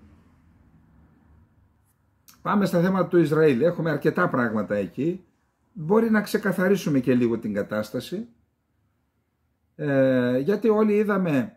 Πάμε στα θέματα του Ισραήλ. Έχουμε αρκετά πράγματα εκεί. Μπορεί να ξεκαθαρίσουμε και λίγο την κατάσταση. Γιατί όλοι είδαμε,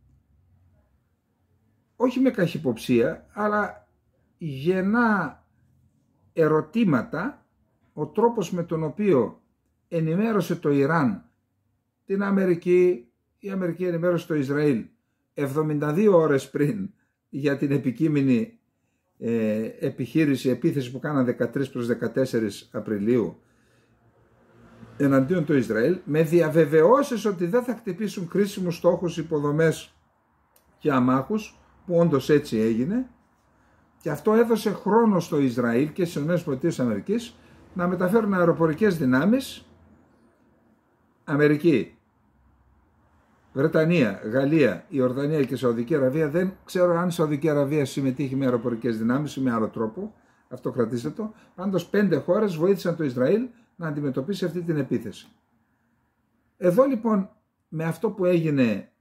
όχι με καχυποψία, αλλά γεννά ερωτήματα ο τρόπος με τον οποίο ενημέρωσε το Ιράν την Αμερική, η Αμερική ενημέρωσε το Ισραήλ 72 ώρες πριν για την επικείμενη επίθεση που κάναν 13 προς 14 Απριλίου εναντίον του Ισραήλ, με διαβεβαιώσεις ότι δεν θα χτυπήσουν κρίσιμους στόχους, υποδομές και αμάχους, που όντως έτσι έγινε, και αυτό έδωσε χρόνο στο Ισραήλ και στις ΗΠΑ να μεταφέρουν αεροπορικές δυνάμεις. Αμερική, Βρετανία, Γαλλία, Ιορδανία και Σαουδική Αραβία. Δεν ξέρω αν η Σαουδική Αραβία συμμετείχε με αεροπορικές δυνάμεις ή με άλλο τρόπο. Αυτό κρατήστε το. Πάντως 5 χώρες βοήθησαν το Ισραήλ να αντιμετωπίσει αυτή την επίθεση. Εδώ λοιπόν, με αυτό που έγινε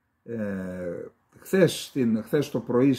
χθες το πρωί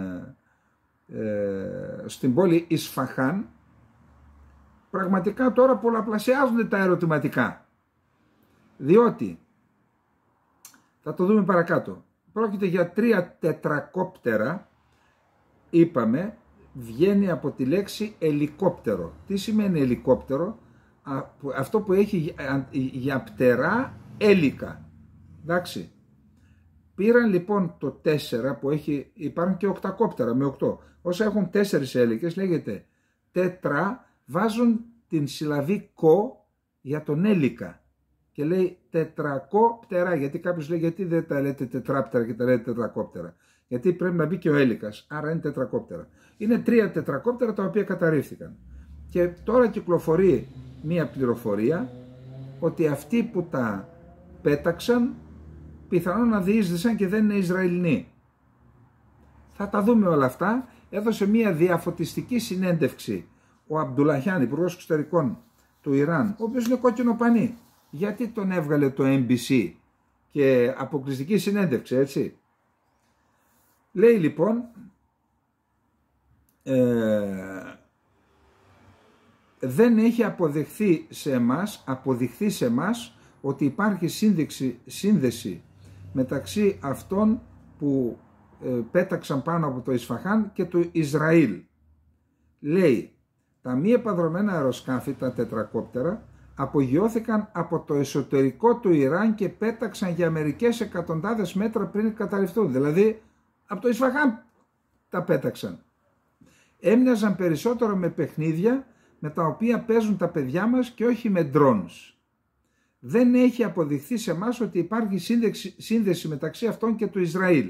στην πόλη Ισφαχάν, πραγματικά τώρα πολλαπλασιάζονται τα ερωτηματικά. Διότι, θα το δούμε παρακάτω, πρόκειται για 3 τετρακόπτερα, είπαμε, βγαίνει από τη λέξη ελικόπτερο. Τι σημαίνει ελικόπτερο? Αυτό που έχει για πτερά έλικα. Εντάξει. Πήραν λοιπόν το 4 που έχει, υπάρχουν και 8 κόπτερα με 8. Όσα έχουν 4 έλικες λέγεται τέτρα, βάζουν την συλλαβή κο για τον έλικα. Και λέει τετρακόπτερα, γιατί κάποιος λέει γιατί δεν τα λέτε τετράπτερα και τα λέτε τετρακόπτερα? Γιατί πρέπει να μπει και ο έλικας, άρα είναι τετρακόπτερα. Είναι 3 τετρακόπτερα τα οποία καταρρίφθηκαν. Και τώρα κυκλοφορεί μία πληροφορία ότι αυτοί που τα πέταξαν πιθανόν να διείσδησαν και δεν είναι Ισραηλινοί. Θα τα δούμε όλα αυτά. Έδωσε μία διαφωτιστική συνέντευξη ο Αμπντουλαχιάν, υπουργός εξωτερικών του Ιράν, ο οποίος είναι κόκκινο πανί. Γιατί τον έβγαλε το NBC και αποκλειστική συνέντευξη, έτσι? Λέει λοιπόν, δεν έχει αποδειχθεί σε εμάς ότι υπάρχει σύνδεση μεταξύ αυτών που πέταξαν πάνω από το Ισφαχάν και του Ισραήλ. Λέει, τα μη επανδρωμένα αεροσκάφη, τα τετρακόπτερα, απογειώθηκαν από το εσωτερικό του Ιράν και πέταξαν για μερικές εκατοντάδες μέτρα πριν καταληφθούν. Δηλαδή, από το Ισφαχάν τα πέταξαν. Έμοιαζαν περισσότερο με παιχνίδια με τα οποία παίζουν τα παιδιά μας και όχι με drones. Δεν έχει αποδειχθεί σε εμάς ότι υπάρχει σύνδεση μεταξύ αυτών και του Ισραήλ.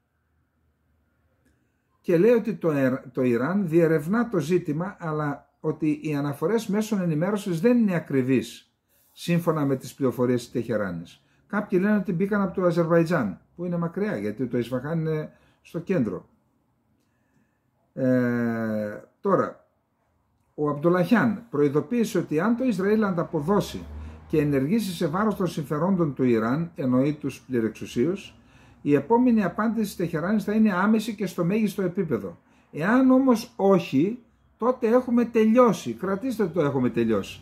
Και λέει ότι το Ιράν διερευνά το ζήτημα, αλλά ότι οι αναφορές μέσων ενημέρωσης δεν είναι ακριβείς, σύμφωνα με τις πληροφορίες της Τεχεράνης. Κάποιοι λένε ότι μπήκαν από το Αζερβαϊτζάν, που είναι μακριά, γιατί το Ισφαχάν είναι στο κέντρο. Τώρα, ο Αμπτουλαχιάν προειδοποίησε ότι αν το Ισραήλ ανταποδώσει και ενεργήσει σε βάρος των συμφερόντων του Ιράν, εννοεί τους πληρεξουσίους, η επόμενη απάντηση της Τεχεράνης θα είναι άμεση και στο μέγιστο επίπεδο. Εάν όμως όχι, τότε έχουμε τελειώσει. Κρατήστε το έχουμε τελειώσει.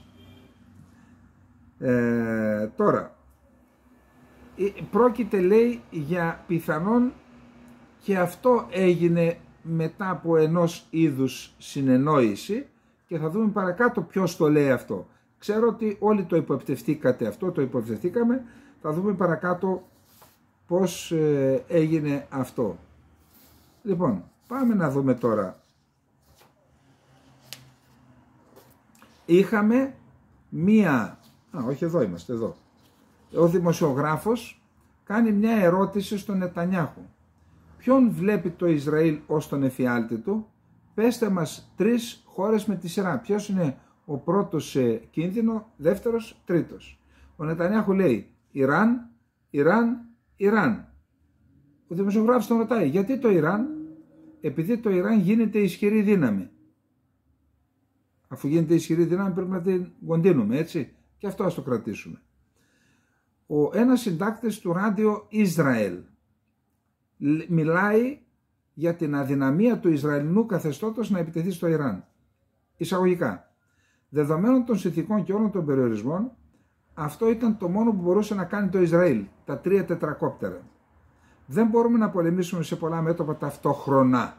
Τώρα, πρόκειται, λέει, για πιθανόν και αυτό έγινε μετά από ενός είδους συνεννόηση και θα δούμε παρακάτω ποιος το λέει αυτό. Ξέρω ότι όλοι το υποπτευτήκατε αυτό, το υποπτευτήκαμε, θα δούμε παρακάτω πώς έγινε αυτό. Λοιπόν, πάμε να δούμε τώρα. Είχαμε μία, όχι εδώ είμαστε, εδώ. Ο δημοσιογράφος κάνει μια ερώτηση στον Νετανιάχου. Ποιον βλέπει το Ισραήλ ως τον εφιάλτη του? Πέστε μας 3 χώρες με τη σειρά. Ποιος είναι ο πρώτος σε κίνδυνο, δεύτερος, τρίτος? Ο Νετανιάχου λέει Ιράν, Ιράν, Ιράν. Ο δημοσιογράφος τον ρωτάει, γιατί το Ιράν? Επειδή το Ιράν γίνεται ισχυρή δύναμη. Αφού γίνεται ισχυρή δύναμη πρέπει να την κοντίνουμε, έτσι. Και αυτό ας το κρατήσουμε. Ένας συντάκτης του ράδιο Ισραήλ μιλάει για την αδυναμία του Ισραηλινού καθεστώτος να επιτεθεί στο Ιράν. Εισαγωγικά, δεδομένων των συνθηκών και όλων των περιορισμών, αυτό ήταν το μόνο που μπορούσε να κάνει το Ισραήλ, τα 3 τετρακόπτερα. Δεν μπορούμε να πολεμήσουμε σε πολλά μέτωπα ταυτόχρονα.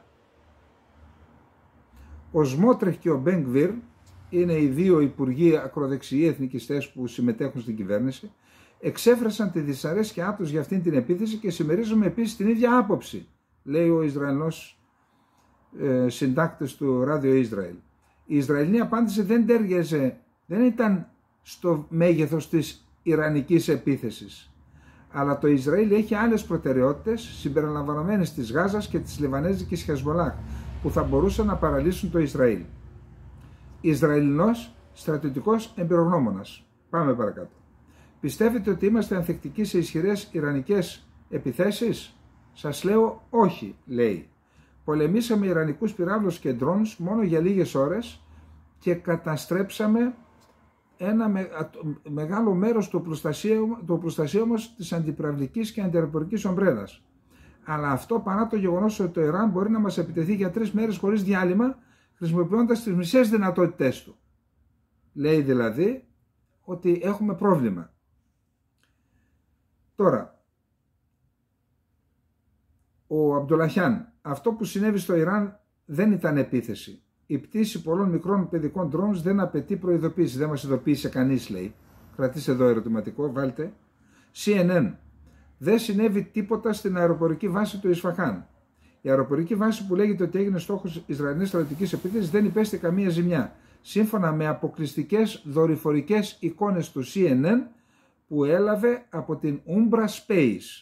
Ο Σμότρεχ και ο Μπενγκβίρ είναι οι 2 υπουργοί ακροδεξιοί εθνικιστές που συμμετέχουν στην κυβέρνηση, εξέφρασαν τη δυσαρέσκειά τους για αυτήν την επίθεση και συμμερίζομαι επίσης την ίδια άποψη, λέει ο Ισραηλινός συντάκτης του ράδιο Ισραήλ. Η Ισραηλινή απάντηση δεν τέριαζε, δεν ήταν στο μέγεθος της Ιρανικής επίθεσης. Αλλά το Ισραήλ έχει άλλες προτεραιότητες συμπεριλαμβανομένες της Γάζας και της Λιβανέζικης Χεσμολάχ που θα μπορούσαν να παραλύσουν το Ισραήλ. Ισραηλινός στρατιωτικός εμπειρογνώμονας. Πάμε παρακάτω. Πιστεύετε ότι είμαστε ανθεκτικοί σε ισχυρές ιρανικές επιθέσεις? Σας λέω όχι, λέει. Πολεμήσαμε ιρανικούς πυράβλους και drones μόνο για λίγες ώρες και καταστρέψαμε ένα μεγάλο μέρος του οπλοστασίου μας της αντιπυραυλικής και αντιαεροπορικής ομπρέλας. Αλλά αυτό παρά το γεγονός ότι το Ιράν μπορεί να μας επιτεθεί για 3 μέρες χωρίς διάλειμμα, χρησιμοποιώντας τις μισές δυνατότητές του. Λέει δηλαδή ότι έχουμε πρόβλημα. Τώρα, ο Αμπτουλαχιάν, αυτό που συνέβη στο Ιράν δεν ήταν επίθεση. Η πτήση πολλών μικρών παιδικών drones δεν απαιτεί προειδοποίηση. Δεν μας ειδοποίησε κανείς, λέει. Κρατήστε εδώ ερωτηματικό, βάλτε. CNN. Δεν συνέβη τίποτα στην αεροπορική βάση του Ισφαχάν. Η αεροπορική βάση που λέγεται ότι έγινε στόχος Ισραηλινής στρατιωτικής επίθεσης δεν υπέστη καμία ζημιά. Σύμφωνα με αποκλειστικές δορυφορικές εικόνες του CNN που έλαβε από την Umbra Space.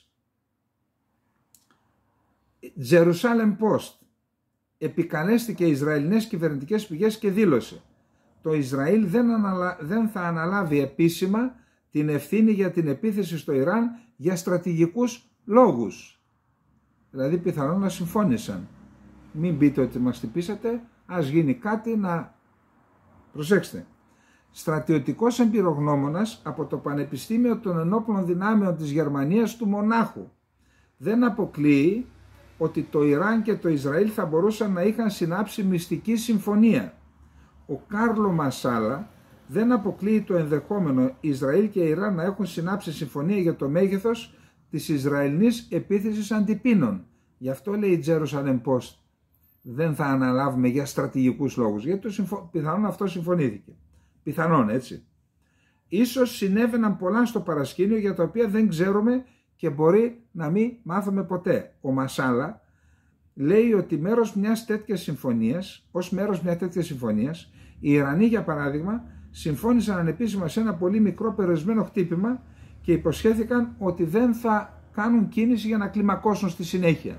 Jerusalem Post. Επικαλέστηκε Ισραηλινές κυβερνητικές πηγές και δήλωσε: το Ισραήλ δεν θα αναλάβει επίσημα την ευθύνη για την επίθεση στο Ιράν για στρατηγικούς λόγους. Δηλαδή πιθανόν να συμφώνησαν. Μην πείτε ότι μας χτυπήσατε, ας γίνει κάτι να... Προσέξτε. Στρατιωτικός εμπειρογνώμονας από το Πανεπιστήμιο των Ενόπλων Δυνάμεων της Γερμανίας του Μονάχου δεν αποκλείει ότι το Ιράν και το Ισραήλ θα μπορούσαν να είχαν συνάψει μυστική συμφωνία. Ο Κάρλο Μασάλα δεν αποκλείει το ενδεχόμενο Ισραήλ και Ιράν να έχουν συνάψει συμφωνία για το μέγεθος της Ισραηλινής επίθεσης αντιπίνων. Γι' αυτό λέει η Jerusalem Post, δεν θα αναλάβουμε για στρατηγικούς λόγους, γιατί πιθανόν αυτό συμφωνήθηκε. Πιθανόν, έτσι. Ίσως συνέβαιναν πολλά στο παρασκήνιο για τα οποία δεν ξέρουμε και μπορεί να μην μάθουμε ποτέ. Ο Μασάλα λέει ότι ως μέρος μιας τέτοιας συμφωνίας, οι Ιρανοί για παράδειγμα συμφώνησαν ανεπίσημα σε ένα πολύ μικρό περιορισμένο χτύπημα και υποσχέθηκαν ότι δεν θα κάνουν κίνηση για να κλιμακώσουν στη συνέχεια.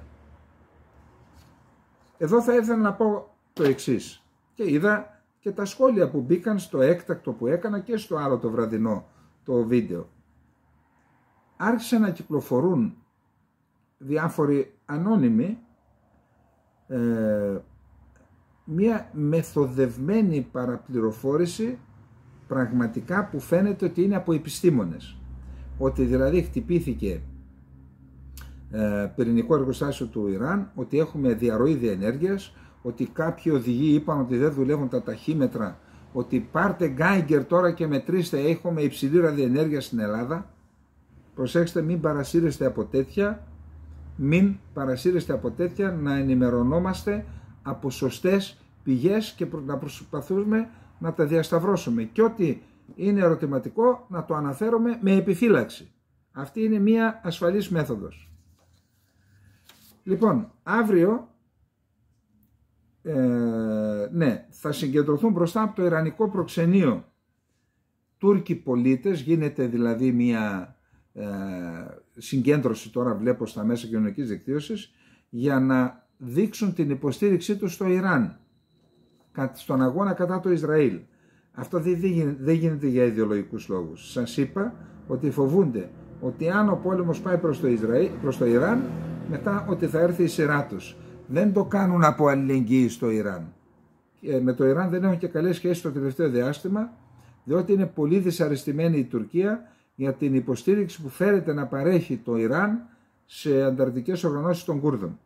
Εδώ θα ήθελα να πω το εξής, και είδα και τα σχόλια που μπήκαν στο έκτακτο που έκανα και στο άλλο το βραδινό το βίντεο. Άρχισαν να κυκλοφορούν διάφοροι ανώνυμοι μια μεθοδευμένη παραπληροφόρηση πραγματικά που φαίνεται ότι είναι από επιστήμονες. Ότι δηλαδή χτυπήθηκε πυρηνικό εργοστάσιο του Ιράν, ότι έχουμε διαρροή διενέργειας, ότι κάποιοι οδηγοί είπαν ότι δεν δουλεύουν τα ταχύμετρα, ότι πάρτε Γκάιγκερ τώρα και μετρήστε, έχουμε υψηλή ραδιενέργεια στην Ελλάδα. Προσέξτε, μην παρασύρεστε από τέτοια, να ενημερωνόμαστε από σωστές πηγές και να προσπαθούμε να τα διασταυρώσουμε. Και ό,τι είναι ερωτηματικό να το αναφέρουμε με επιφύλαξη. Αυτή είναι μία ασφαλής μέθοδος. Λοιπόν, αύριο θα συγκεντρωθούν μπροστά από το Ιρανικό προξενείο Τούρκοι πολίτες, γίνεται δηλαδή μία συγκέντρωση, τώρα βλέπω στα μέσα κοινωνικής δικτύωσης, για να δείξουν την υποστήριξή τους στο Ιράν, στον αγώνα κατά το Ισραήλ. Αυτό δεν γίνεται για ιδεολογικούς λόγους. Σας είπα ότι φοβούνται ότι αν ο πόλεμος πάει προς το Ιράν, μετά ότι θα έρθει η σειρά τους. Δεν το κάνουν από αλληλεγγύη στο Ιράν. Με το Ιράν δεν έχουν και καλές σχέσεις το τελευταίο διάστημα, διότι είναι πολύ δυσαρεστημένη η Τουρκία για την υποστήριξη που φέρεται να παρέχει το Ιράν σε ανταρτικές οργανώσεις των Κούρδων.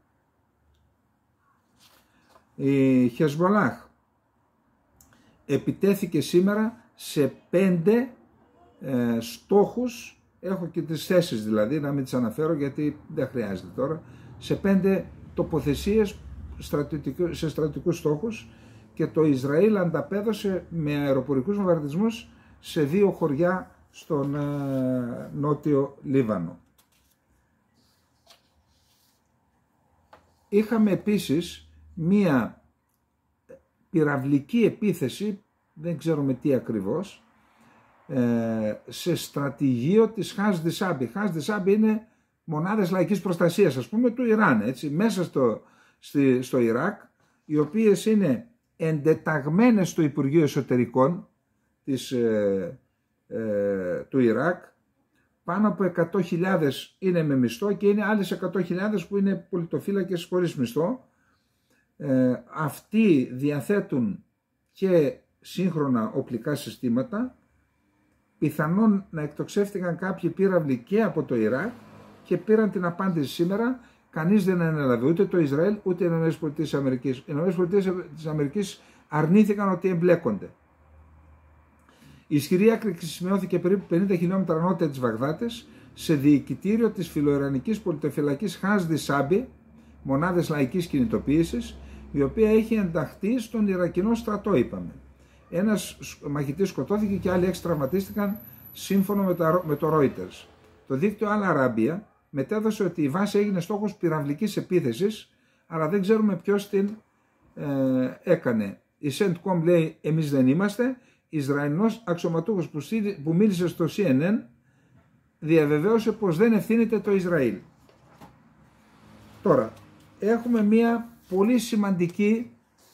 Η Χεσμολάχ επιτέθηκε σήμερα σε 5 στόχους, έχω και τις θέσεις δηλαδή, να μην τις αναφέρω γιατί δεν χρειάζεται τώρα, σε 5 τοποθεσίες σε στρατιωτικούς στόχους, και το Ισραήλ ανταπέδωσε με αεροπορικούς βομβαρδισμούς σε 2 χωριά στον νότιο Λίβανο. Είχαμε επίσης μία πυραυλική επίθεση, δεν ξέρουμε τι ακριβώς, σε στρατηγείο της Χασδισάμπη. Χασδισάμπη είναι μονάδες λαϊκής προστασίας, ας πούμε, του Ιράν, έτσι, μέσα στο Ιράκ, οι οποίες είναι εντεταγμένες στο Υπουργείο Εσωτερικών του Ιράκ. Πάνω από 100.000 είναι με μισθό και είναι άλλες 100.000 που είναι πολιτοφύλακες χωρίς μισθό. Αυτοί διαθέτουν και σύγχρονα οπλικά συστήματα. Πιθανόν να εκτοξεύτηκαν κάποιοι πύραυλοι και από το Ιράκ και πήραν την απάντηση σήμερα. Κανείς δεν ανέλαβε, ούτε το Ισραήλ ούτε οι ΗΠΑ. Οι ΗΠΑ αρνήθηκαν ότι εμπλέκονται. Η ισχυρή άκρηξη σημειώθηκε περίπου 50 χιλιόμετρα νότια της Βαγδάτης, σε διοικητήριο της φιλοϊρανικής πολιτοφυλακής Χασδισάμπη, μονάδες λαϊκής κινητοποίησης, η οποία έχει ενταχθεί στον Ιρακινό στρατό, είπαμε. Ένας μαχητής σκοτώθηκε και άλλοι 6 τραυματίστηκαν, σύμφωνα με το Reuters. Το δίκτυο Al Arabiya μετέδωσε ότι η βάση έγινε στόχος πυραυλικής επίθεσης, αλλά δεν ξέρουμε ποιος την έκανε. Η CENTCOM λέει εμείς δεν είμαστε. Ισραηλινός αξιωματούχος που μίλησε στο CNN διαβεβαίωσε πως δεν ευθύνεται το Ισραήλ. Τώρα, έχουμε μία πολύ σημαντική,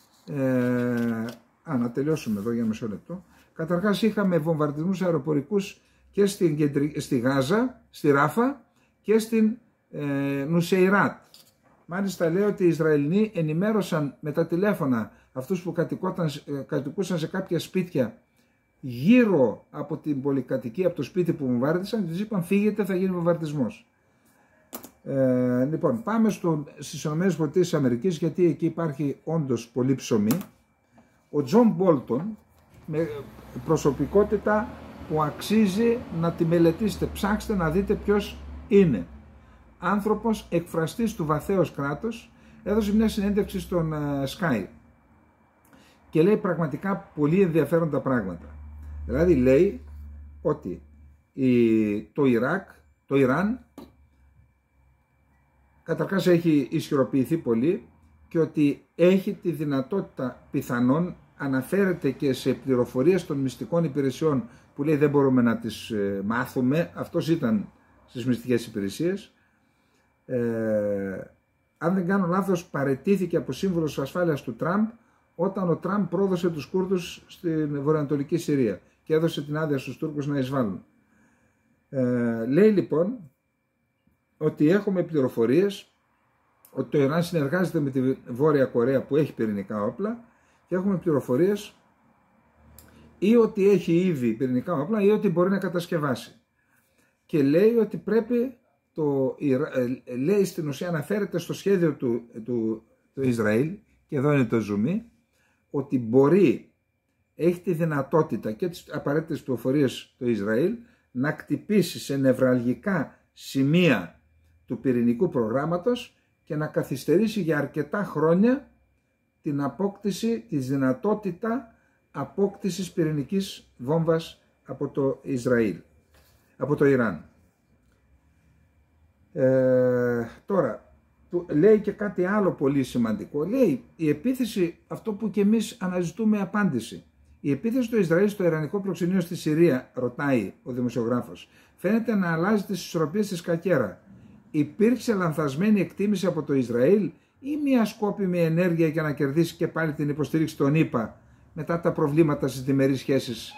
να τελειώσουμε εδώ για μισό λεπτό. Καταρχάς είχαμε βομβαρδισμούς αεροπορικούς και στη Γάζα, στη Ράφα και στην Νουσεϊράτ. Μάλιστα λέει ότι οι Ισραηλινοί ενημέρωσαν με τα τηλέφωνα αυτούς που κατοικούσαν σε κάποια σπίτια γύρω από την πολυκατοικία, από το σπίτι που βομβάρδισαν, και τους είπαν φύγετε, θα γίνει βομβαρδισμός. Λοιπόν, πάμε στις ΗΠΑ, γιατί εκεί υπάρχει όντως πολύ ψωμί. Ο Τζον Μπόλτον, με προσωπικότητα που αξίζει να τη μελετήσετε, ψάξτε να δείτε ποιος είναι. Άνθρωπος, εκφραστής του βαθέως κράτους, έδωσε μια συνέντευξη στον Sky και λέει πραγματικά πολύ ενδιαφέροντα πράγματα. Δηλαδή λέει ότι το Ιράν καταρχάς έχει ισχυροποιηθεί πολύ και ότι έχει τη δυνατότητα πιθανόν, αναφέρεται και σε πληροφορίες των μυστικών υπηρεσιών που λέει δεν μπορούμε να τις μάθουμε, αυτός ήταν στις μυστικές υπηρεσίες. Αν δεν κάνω λάθος, παραιτήθηκε από σύμβουλος ασφάλειας του Τραμπ όταν ο Τραμπ πρόδωσε τους Κούρδους στην βορειοανατολική Συρία και έδωσε την άδεια στους Τούρκους να εισβάλλουν. Λέει λοιπόν ότι έχουμε πληροφορίες ότι το Ιράν συνεργάζεται με τη Βόρεια Κορέα που έχει πυρηνικά όπλα και έχουμε πληροφορίες ή ότι έχει ήδη πυρηνικά όπλα ή ότι μπορεί να κατασκευάσει. Και λέει ότι πρέπει λέει στην ουσία, αναφέρεται στο σχέδιο του Ισραήλ, και εδώ είναι το ζουμί, ότι έχει τη δυνατότητα και τις απαραίτητες πληροφορίες το Ισραήλ να κτυπήσει σε νευραλγικά σημεία του πυρηνικού προγράμματος και να καθυστερήσει για αρκετά χρόνια την απόκτηση, τη δυνατότητα απόκτησης πυρηνικής βόμβας από το Ισραήλ, από το Ιράν. Τώρα, λέει και κάτι άλλο πολύ σημαντικό. Λέει η επίθεση, αυτό που και εμείς αναζητούμε απάντηση. Η επίθεση του Ισραήλ στο ιρανικό προξενείο στη Συρία, ρωτάει ο δημοσιογράφος, φαίνεται να αλλάζει τις ισορροπίες της κακέρα. Υπήρξε λανθασμένη εκτίμηση από το Ισραήλ ή μια σκόπιμη ενέργεια για να κερδίσει και πάλι την υποστήριξη των ΗΠΑ μετά τα προβλήματα στις διμερείς σχέσεις?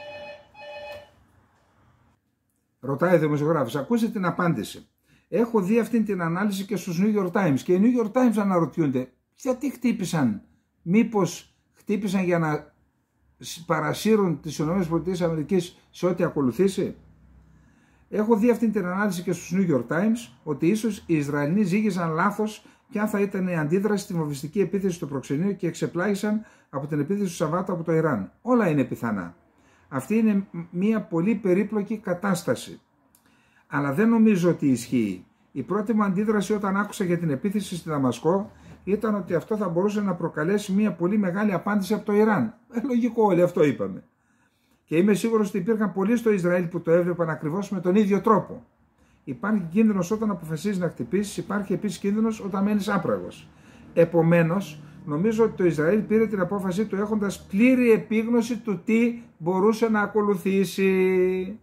Ρωτάει ο δημοσιογράφος. Ακούστε την απάντηση. Έχω δει αυτή την ανάλυση και στους New York Times και οι New York Times αναρωτιούνται γιατί χτύπησαν, μήπως χτύπησαν για να παρασύρουν τις ΗΠΑ σε ό,τι ακολουθήσει? Έχω δει αυτή την ανάλυση και στους New York Times ότι ίσως οι Ισραηλοί ζήγησαν λάθος ποια θα ήταν η αντίδραση στη βομβιστική επίθεση στο προξενείο και εξεπλάγησαν από την επίθεση του Σαββάτου από το Ιράν. Όλα είναι πιθανά. Αυτή είναι μια πολύ περίπλοκη κατάσταση. Αλλά δεν νομίζω ότι ισχύει. Η πρώτη μου αντίδραση όταν άκουσα για την επίθεση στη Δαμασκό ήταν ότι αυτό θα μπορούσε να προκαλέσει μια πολύ μεγάλη απάντηση από το Ιράν. Λογικό, όλοι αυτό είπαμε. Και είμαι σίγουρος ότι υπήρχαν πολλοί στο Ισραήλ που το έβλεπαν ακριβώς με τον ίδιο τρόπο. Υπάρχει κίνδυνος όταν αποφασίζεις να χτυπήσεις, υπάρχει επίσης κίνδυνος όταν μένεις άπραγος. Επομένως, νομίζω ότι το Ισραήλ πήρε την απόφαση του έχοντας πλήρη επίγνωση του τι μπορούσε να ακολουθήσει.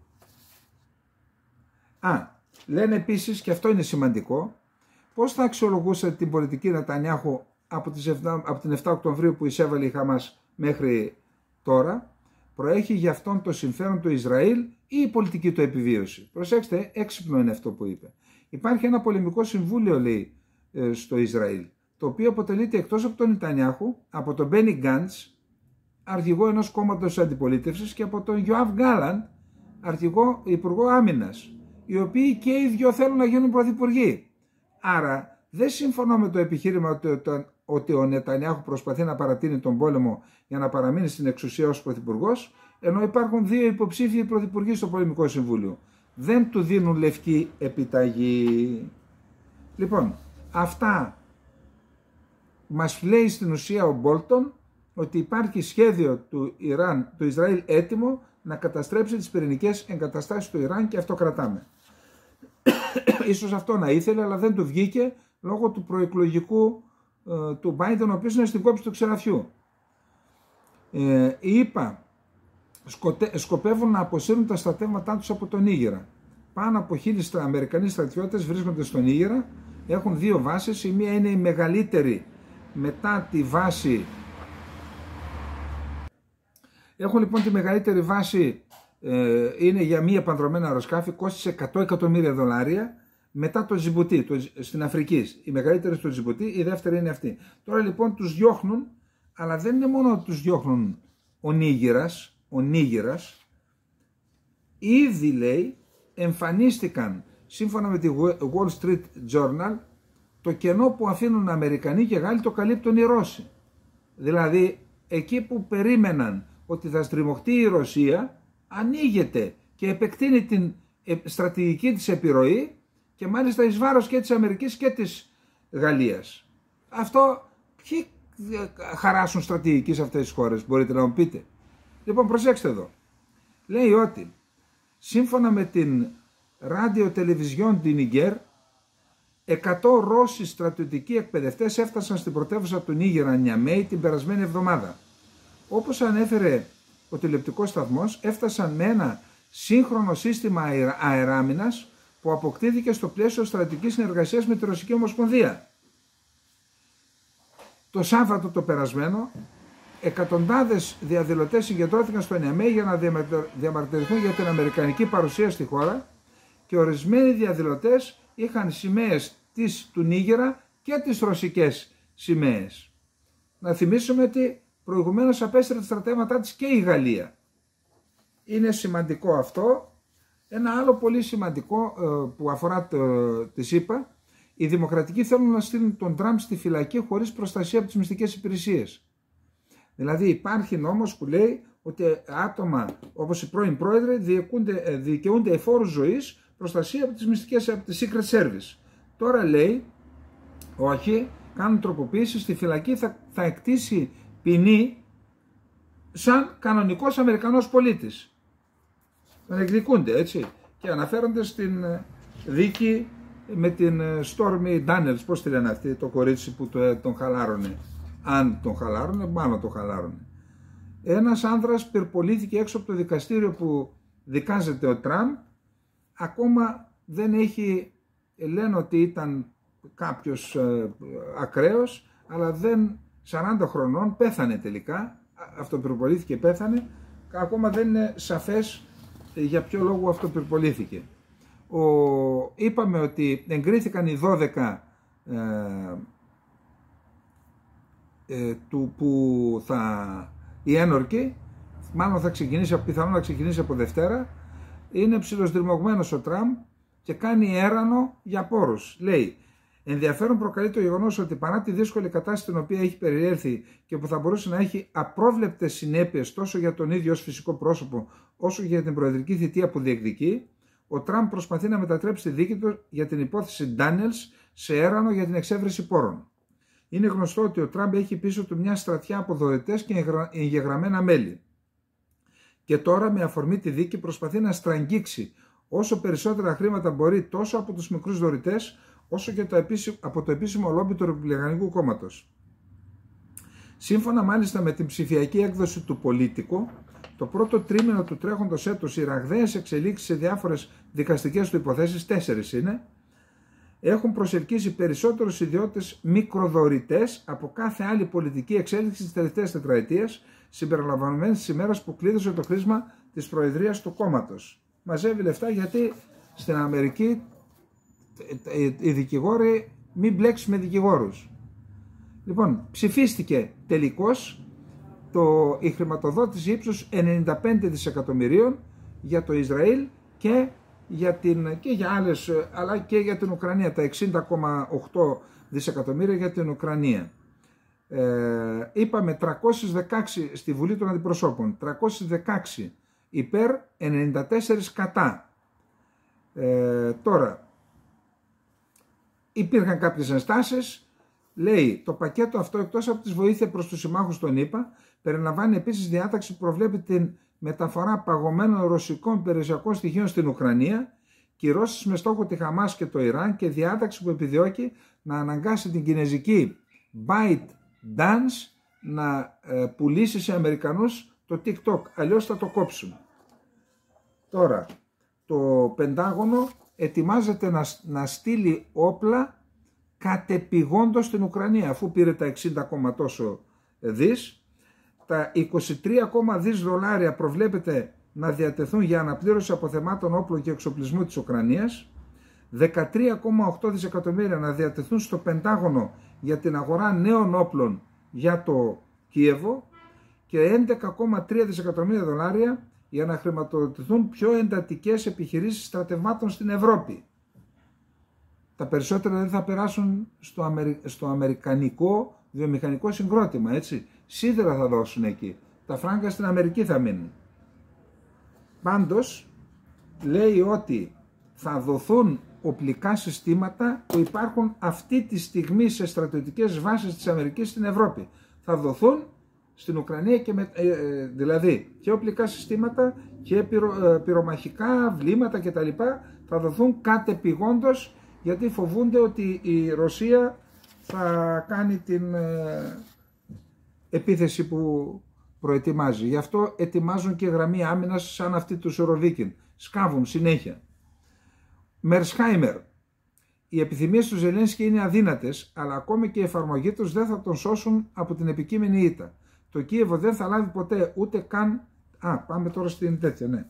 Λένε επίσης, και αυτό είναι σημαντικό, πώς θα αξιολογούσατε την πολιτική Νετανιάχου από την 7 Οκτωβρίου που εισέβαλε η Χαμάς μέχρι τώρα? Προέχει για αυτόν το συμφέρον του Ισραήλ ή η πολιτική του επιβίωση? Προσέξτε, έξυπνο είναι αυτό που είπε. Υπάρχει ένα πολεμικό συμβούλιο, λέει, στο Ισραήλ, το οποίο αποτελείται εκτός από τον Νετανιάχου, από τον Μπένι Γκάντς, αρχηγό ενός κόμματος αντιπολίτευσης, και από τον Γιοάβ Γκάλαντ, υπουργό άμυνας, οι οποίοι και οι δυο θέλουν να γίνουν πρωθυπουργοί. Άρα δεν συμφωνώ με το επιχείρημα ότι ο Νετανιάχου προσπαθεί να παρατείνει τον πόλεμο για να παραμείνει στην εξουσία ως πρωθυπουργός, ενώ υπάρχουν δύο υποψήφιοι πρωθυπουργοί στο πολεμικό συμβούλιο. Δεν του δίνουν λευκή επιταγή. Λοιπόν, αυτά μας λέει στην ουσία ο Μπόλτον, ότι υπάρχει σχέδιο του Ισραήλ έτοιμο να καταστρέψει τις πυρηνικές εγκαταστάσεις του Ιράν και αυτό κρατάμε. Ίσως αυτό να ήθελε, αλλά δεν του βγήκε λόγω του προεκλογικού του Biden, ο οποίος είναι στην κόψη του ξεραφιού. Οι ΗΠΑ σκοπεύουν να αποσύρουν τα στρατεύματά τους από τον Νίγηρα. Πάνω από 1.000 Αμερικανοί στρατιώτες βρίσκονται στον Νίγηρα, έχουν δύο βάσεις, η μία είναι η μεγαλύτερη μετά τη βάση. Έχουν λοιπόν τη μεγαλύτερη βάση, είναι για μία επανδρομένα αεροσκάφη, κόστησε $100 εκατομμύρια, μετά το Τζιμπουτί, στην Αφρική. Η μεγαλύτερη στο Τζιμπουτί, η δεύτερη είναι αυτή. Τώρα λοιπόν τους διώχνουν, αλλά δεν είναι μόνο ότι τους διώχνουν ο Νίγηρας, ήδη λέει εμφανίστηκαν σύμφωνα με τη Wall Street Journal, το κενό που αφήνουν Αμερικανοί και Γάλλοι το καλύπτουν οι Ρώσοι. Δηλαδή, εκεί που περίμεναν ότι θα στριμωχτεί η Ρωσία, ανοίγεται και επεκτείνει την στρατηγική της επιρροή και μάλιστα εις βάρος και της Αμερικής και της Γαλλίας. Αυτό ποιοι χαράσουν στρατηγική σε αυτές τις χώρες, μπορείτε να μου πείτε? Λοιπόν, προσέξτε εδώ. Λέει ότι σύμφωνα με την Radio Television du Niger, 100 Ρώσοι στρατιωτικοί εκπαιδευτές έφτασαν στην πρωτεύουσα του Νίγηρα, Νιαμέι, την περασμένη εβδομάδα. Όπως ανέφερε ο τηλεοπτικός σταθμός, έφτασαν με ένα σύγχρονο σύστημα αεράμινας που αποκτήθηκε στο πλαίσιο στρατηγικής συνεργασίας με τη Ρωσική Ομοσπονδία. Το Σάββατο το περασμένο, εκατοντάδες διαδηλωτές συγκεντρώθηκαν στο Νιαμέι για να διαμαρτυρηθούν για την αμερικανική παρουσία στη χώρα και ορισμένοι διαδηλωτές είχαν σημαίες του Νίγηρα και τις ρωσικές σημαίες. Να θυμίσουμε ότι προηγουμένως απέστρεψε τα στρατεύματά της και η Γαλλία. Είναι σημαντικό αυτό. Ένα άλλο πολύ σημαντικό που αφορά τη ΣΥΠΑ, οι δημοκρατικοί θέλουν να στείλουν τον Τραμπ στη φυλακή χωρίς προστασία από τις μυστικές υπηρεσίες. Δηλαδή υπάρχει νόμος που λέει ότι άτομα όπως οι πρώην πρόεδροι δικαιούνται εφόρους ζωής, προστασία από τις μυστικές, από τη Secret Service. Τώρα λέει, όχι, κάνουν τροποποίηση, στη φυλακή θα εκτίσει ποινή σαν κανονικός Αμερικανός πολίτης. Τον εκδικούνται, έτσι, και αναφέρονται στην δίκη με την Stormy Daniels, πώς τη λένε αυτή, το κορίτσι που τον χαλάρωνε. Αν τον χαλάρωνε, μάλλον τον χαλάρωνε. Ένας άνδρας πυρπολήθηκε έξω από το δικαστήριο που δικάζεται ο Τραμπ. Ακόμα δεν έχει, λένε ότι ήταν κάποιος ακραίος, αλλά 40 χρονών, πέθανε τελικά, αυτοπυρπολήθηκε, πέθανε. Ακόμα δεν είναι σαφές για ποιο λόγο αυτοπυρπολήθηκε. Είπαμε ότι εγκρίθηκαν οι 12 η ένορκη, μάλλον θα ξεκινήσει, πιθανόν να ξεκινήσει από Δευτέρα. Είναι ψιλοσδρυμωγμένος ο Τραμπ και κάνει έρανο για πόρους. Λέει, ενδιαφέρον προκαλεί το γεγονός ότι παρά τη δύσκολη κατάσταση στην οποία έχει περιέλθει και που θα μπορούσε να έχει απρόβλεπτες συνέπειες τόσο για τον ίδιο ως φυσικό πρόσωπο όσο και για την προεδρική θητεία που διεκδικεί, ο Τραμπ προσπαθεί να μετατρέψει τη δίκη του για την υπόθεση Daniels σε έρανο για την εξέβρεση πόρων. Είναι γνωστό ότι ο Τραμπ έχει πίσω του μια στρατιά από δωρετές και εγγεγραμμένα μέλη. Και τώρα με αφορμή τη δίκη προσπαθεί να στραγγίξει όσο περισσότερα χρήματα μπορεί τόσο από τους μικρούς δωρητές όσο και από το επίσημο λόμπι του Ρεπουμπλικανικού Κόμματος. Σύμφωνα μάλιστα με την ψηφιακή έκδοση του Πολίτικο, το πρώτο τρίμηνο του τρέχοντος έτους οι ραγδαίες εξελίξεις σε διάφορες δικαστικές του υποθέσεις, 4 είναι, έχουν προσελκύσει περισσότερους ιδιώτες μικροδωρητές από κάθε άλλη πολιτική εξέλιξη της τελευταίας τετραετίας, συμπεριλαμβανομένης της ημέρας που κλείδωσε το χρήσμα της προεδρίας του κόμματος. Μαζεύει λεφτά γιατί στην Αμερική οι δικηγόροι μην μπλέξουν με δικηγόρους. Λοιπόν, ψηφίστηκε τελικώς η χρηματοδότηση ύψους 95 δισεκατομμυρίων για το Ισραήλ και για άλλες, αλλά και για την Ουκρανία, τα 60,8 δισεκατομμύρια για την Ουκρανία. Είπαμε 316 στη Βουλή των Αντιπροσώπων, 316 υπέρ, 94 κατά. Τώρα, υπήρχαν κάποιες ενστάσεις. Λέει, το πακέτο αυτό εκτός από τις βοήθειες προς τους συμμάχους των ΗΠΑ, περιλαμβάνει επίσης διάταξη που προβλέπει την μεταφορά παγωμένων ρωσικών περιουσιακών στοιχείων στην Ουκρανία, κυρώσεις με στόχο τη Χαμάς και το Ιράν και διάταξη που επιδιώκει να αναγκάσει την κινέζικη ByteDance να πουλήσει σε Αμερικανούς το TikTok, αλλιώς θα το κόψουν. Τώρα, το Πεντάγωνο ετοιμάζεται να στείλει όπλα κατεπηγόντως στην Ουκρανία, αφού πήρε τα 60 τόσο δις. Τα 23 δις δολάρια προβλέπεται να διατεθούν για αναπλήρωση αποθεμάτων όπλων και εξοπλισμού της Ουκρανίας, 13,8 δισεκατομμύρια να διατεθούν στο Πεντάγωνο για την αγορά νέων όπλων για το Κίεβο και 11,3 δισεκατομμύρια δολάρια για να χρηματοδοτηθούν πιο εντατικές επιχειρήσεις στρατευμάτων στην Ευρώπη. τα περισσότερα δεν θα περάσουν στο αμερικανικό βιομηχανικό συγκρότημα, έτσι. Σίδερα θα δώσουν εκεί. Τα φράγκα στην Αμερική θα μείνουν. Πάντως, λέει ότι θα δοθούν οπλικά συστήματα που υπάρχουν αυτή τη στιγμή σε στρατιωτικές βάσεις της Αμερικής στην Ευρώπη. Θα δοθούν στην Ουκρανία και δηλαδή και οπλικά συστήματα και πυρομαχικά βλήματα κτλ. Θα δοθούν κατεπηγόντως, γιατί φοβούνται ότι η Ρωσία θα κάνει την επίθεση που προετοιμάζει. Γι' αυτό ετοιμάζουν και γραμμή άμυνας σαν αυτή του Σουροβίκιν. Σκάβουν συνέχεια. Μερσχάιμερ. Οι επιθυμίες του Ζελένσκι είναι αδύνατες, αλλά ακόμη και η εφαρμογή τους δεν θα τον σώσουν από την επικείμενη ήττα. Το Κίεβο δεν θα λάβει ποτέ ούτε καν... πάμε τώρα στην τέτοια, ναι.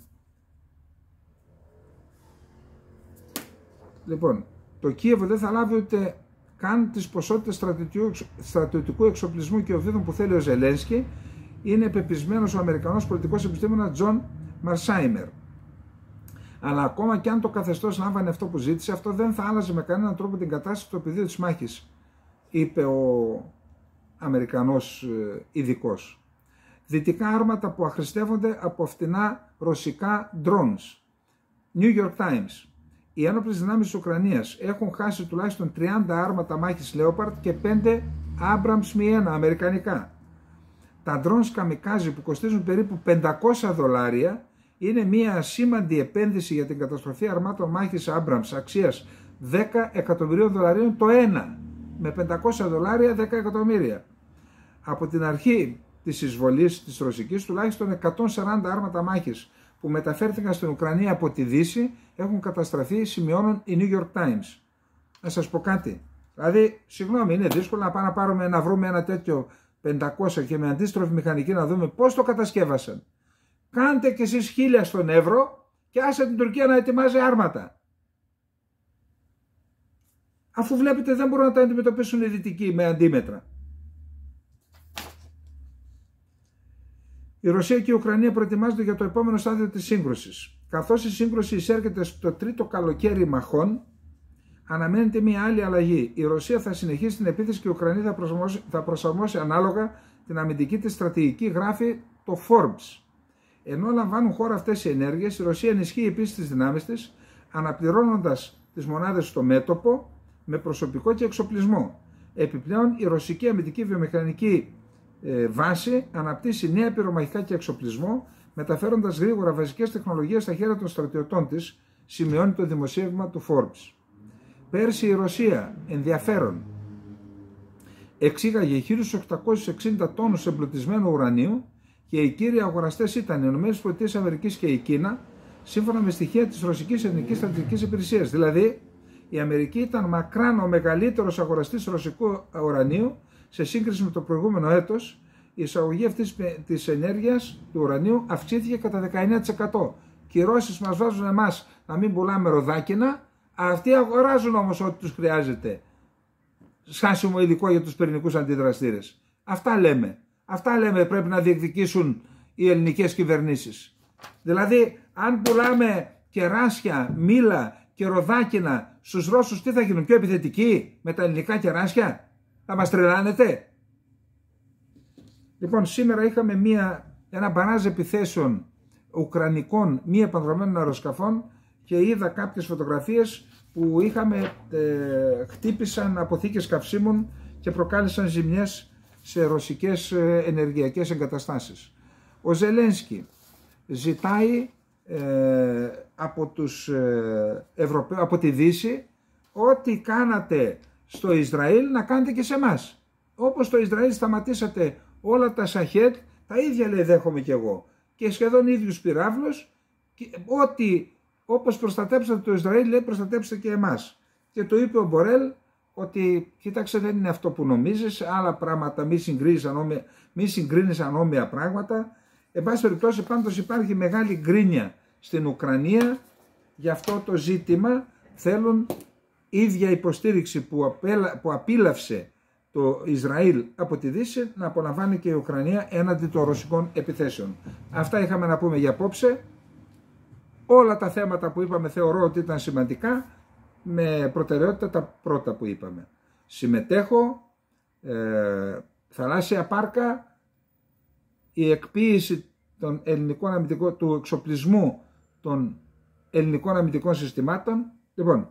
Λοιπόν, το Κίεβο δεν θα λάβει ούτε καν τις ποσότητες στρατιωτικού εξοπλισμού και οδύδων που θέλει ο Ζελένσκι, είναι πεπισμένος ο Αμερικανός πολιτικός επιστήμονας Τζον Μαρσάιμερ. Αλλά ακόμα και αν το καθεστώς λάμβανε αυτό που ζήτησε, αυτό δεν θα άλλαζε με κανέναν τρόπο την κατάσταση του πεδίου της μάχης, είπε ο Αμερικανός ειδικός. Δυτικά άρματα που αχρηστεύονται από φτηνά ρωσικά drones. New York Times. Οι ένοπλες δυνάμεις της Ουκρανίας έχουν χάσει τουλάχιστον 30 άρματα μάχης Leopard και 5 Abrams Mi-1 αμερικανικά. Τα drones kamikaze που κοστίζουν περίπου $500 είναι μια σήμαντη επένδυση για την καταστροφή αρμάτων μάχης Abrams αξίας $10 εκατομμυρίων το ένα. Με $500 10 εκατομμύρια. Από την αρχή της εισβολής της Ρωσικής, τουλάχιστον 140 άρματα μάχης που μεταφέρθηκαν στην Ουκρανία από τη Δύση έχουν καταστραφεί, σημειώνουν οι New York Times. Να σας πω κάτι. Δηλαδή, συγγνώμη, είναι δύσκολο να πάμε να βρούμε ένα τέτοιο 500 και με αντίστροφη μηχανική να δούμε πώς το κατασκεύασαν. Κάντε κι εσείς 1000 στον Εύρο και άσε την Τουρκία να ετοιμάζει άρματα. Αφού βλέπετε δεν μπορούν να τα αντιμετωπίσουν οι Δυτικοί με αντίμετρα. Η Ρωσία και η Ουκρανία προετοιμάζονται για το επόμενο στάδιο της σύγκρουσης. Καθώς η σύγκρουση εισέρχεται στο τρίτο καλοκαίρι μαχών, αναμένεται μια άλλη αλλαγή. Η Ρωσία θα συνεχίσει την επίθεση και η Ουκρανία θα προσαρμόσει ανάλογα την αμυντική της στρατηγική, γράφει το Forbes. Ενώ λαμβάνουν χώρα αυτές οι ενέργειες, η Ρωσία ενισχύει επίσης τις δυνάμεις της, αναπληρώνοντας τις μονάδες στο μέτωπο με προσωπικό και εξοπλισμό. Επιπλέον, η ρωσική αμυντική βιομηχανική βάση αναπτύσσει νέα πυρομαχικά και εξοπλισμό, μεταφέροντας γρήγορα βασικές τεχνολογίες στα χέρια των στρατιωτών της, σημειώνει το δημοσίευμα του Forbes. Πέρσι η Ρωσία, ενδιαφέρον, εξήγαγε 1.860 τόνους εμπλουτισμένου ουρανίου και οι κύριοι αγοραστές ήταν οι ΗΠΑ και η Κίνα, σύμφωνα με στοιχεία της Ρωσικής Εθνικής Στρατηγικής Υπηρεσίας. Δηλαδή, η Αμερική ήταν μακράν ο μεγαλύτερος αγοραστής ρωσικού ουρανίου σε σύγκριση με το προηγούμενο έτος. Η εισαγωγή αυτής της ενέργειας του ουρανίου αυξήθηκε κατά 19%. Και οι Ρώσοι μας βάζουν εμάς να μην πουλάμε ροδάκινα, αυτοί αγοράζουν όμως ό,τι τους χρειάζεται. Σχάσιμο υλικό για τους πυρηνικούς αντιδραστήρες. Αυτά λέμε. Αυτά λέμε πρέπει να διεκδικήσουν οι ελληνικές κυβερνήσεις. Δηλαδή, αν πουλάμε κεράσια, μήλα και ροδάκινα στους Ρώσους, τι θα γίνουν, πιο επιθετικοί με τα ελληνικά κεράσια? Θα μας τρελάνετε? Λοιπόν, σήμερα είχαμε ένα μπαράζ επιθέσεων ουκρανικών μη επανδρομένων αεροσκαφών και είδα κάποιες φωτογραφίες που χτύπησαν αποθήκες καυσίμων και προκάλεσαν ζημιές σε ρωσικές ενεργειακές εγκαταστάσεις. Ο Ζελένσκι ζητάει από τη Δύση ό,τι κάνατε στο Ισραήλ να κάνετε και σε εμάς. Όπως στο Ισραήλ σταματήσατε όλα τα Σαχέτ, τα ίδια λέει δέχομαι κι εγώ. Και σχεδόν ίδιους πυράβλους, όπως προστατέψατε το Ισραήλ, λέει προστατέψτε και εμάς. Και το είπε ο Μπορέλ ότι κοίταξε, δεν είναι αυτό που νομίζεις, άλλα πράγματα, μη συγκρίνεις ανώμια πράγματα. Εν πάση περιπτώσει, πάντως υπάρχει μεγάλη γκρίνια στην Ουκρανία για αυτό το ζήτημα. Θέλουν ίδια υποστήριξη που απίλαυσε το Ισραήλ από τη Δύση να απολαμβάνει και η Ουκρανία έναντι των ρωσικών επιθέσεων. Αυτά είχαμε να πούμε για απόψε. Όλα τα θέματα που είπαμε θεωρώ ότι ήταν σημαντικά. με προτεραιότητα τα πρώτα που είπαμε. Συμμετέχω, θαλάσσια πάρκα, η εκποίηση των ελληνικών αμυντικών, του εξοπλισμού των ελληνικών αμυντικών συστημάτων. Λοιπόν,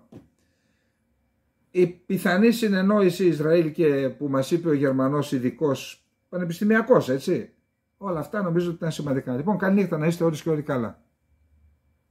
η πιθανή συνεννόηση Ισραήλ και που μας είπε ο Γερμανός ειδικός πανεπιστημιακός, έτσι. Όλα αυτά νομίζω ότι ήταν σημαντικά. Λοιπόν, καλή νύχτα, να είστε όλοι και όλοι καλά.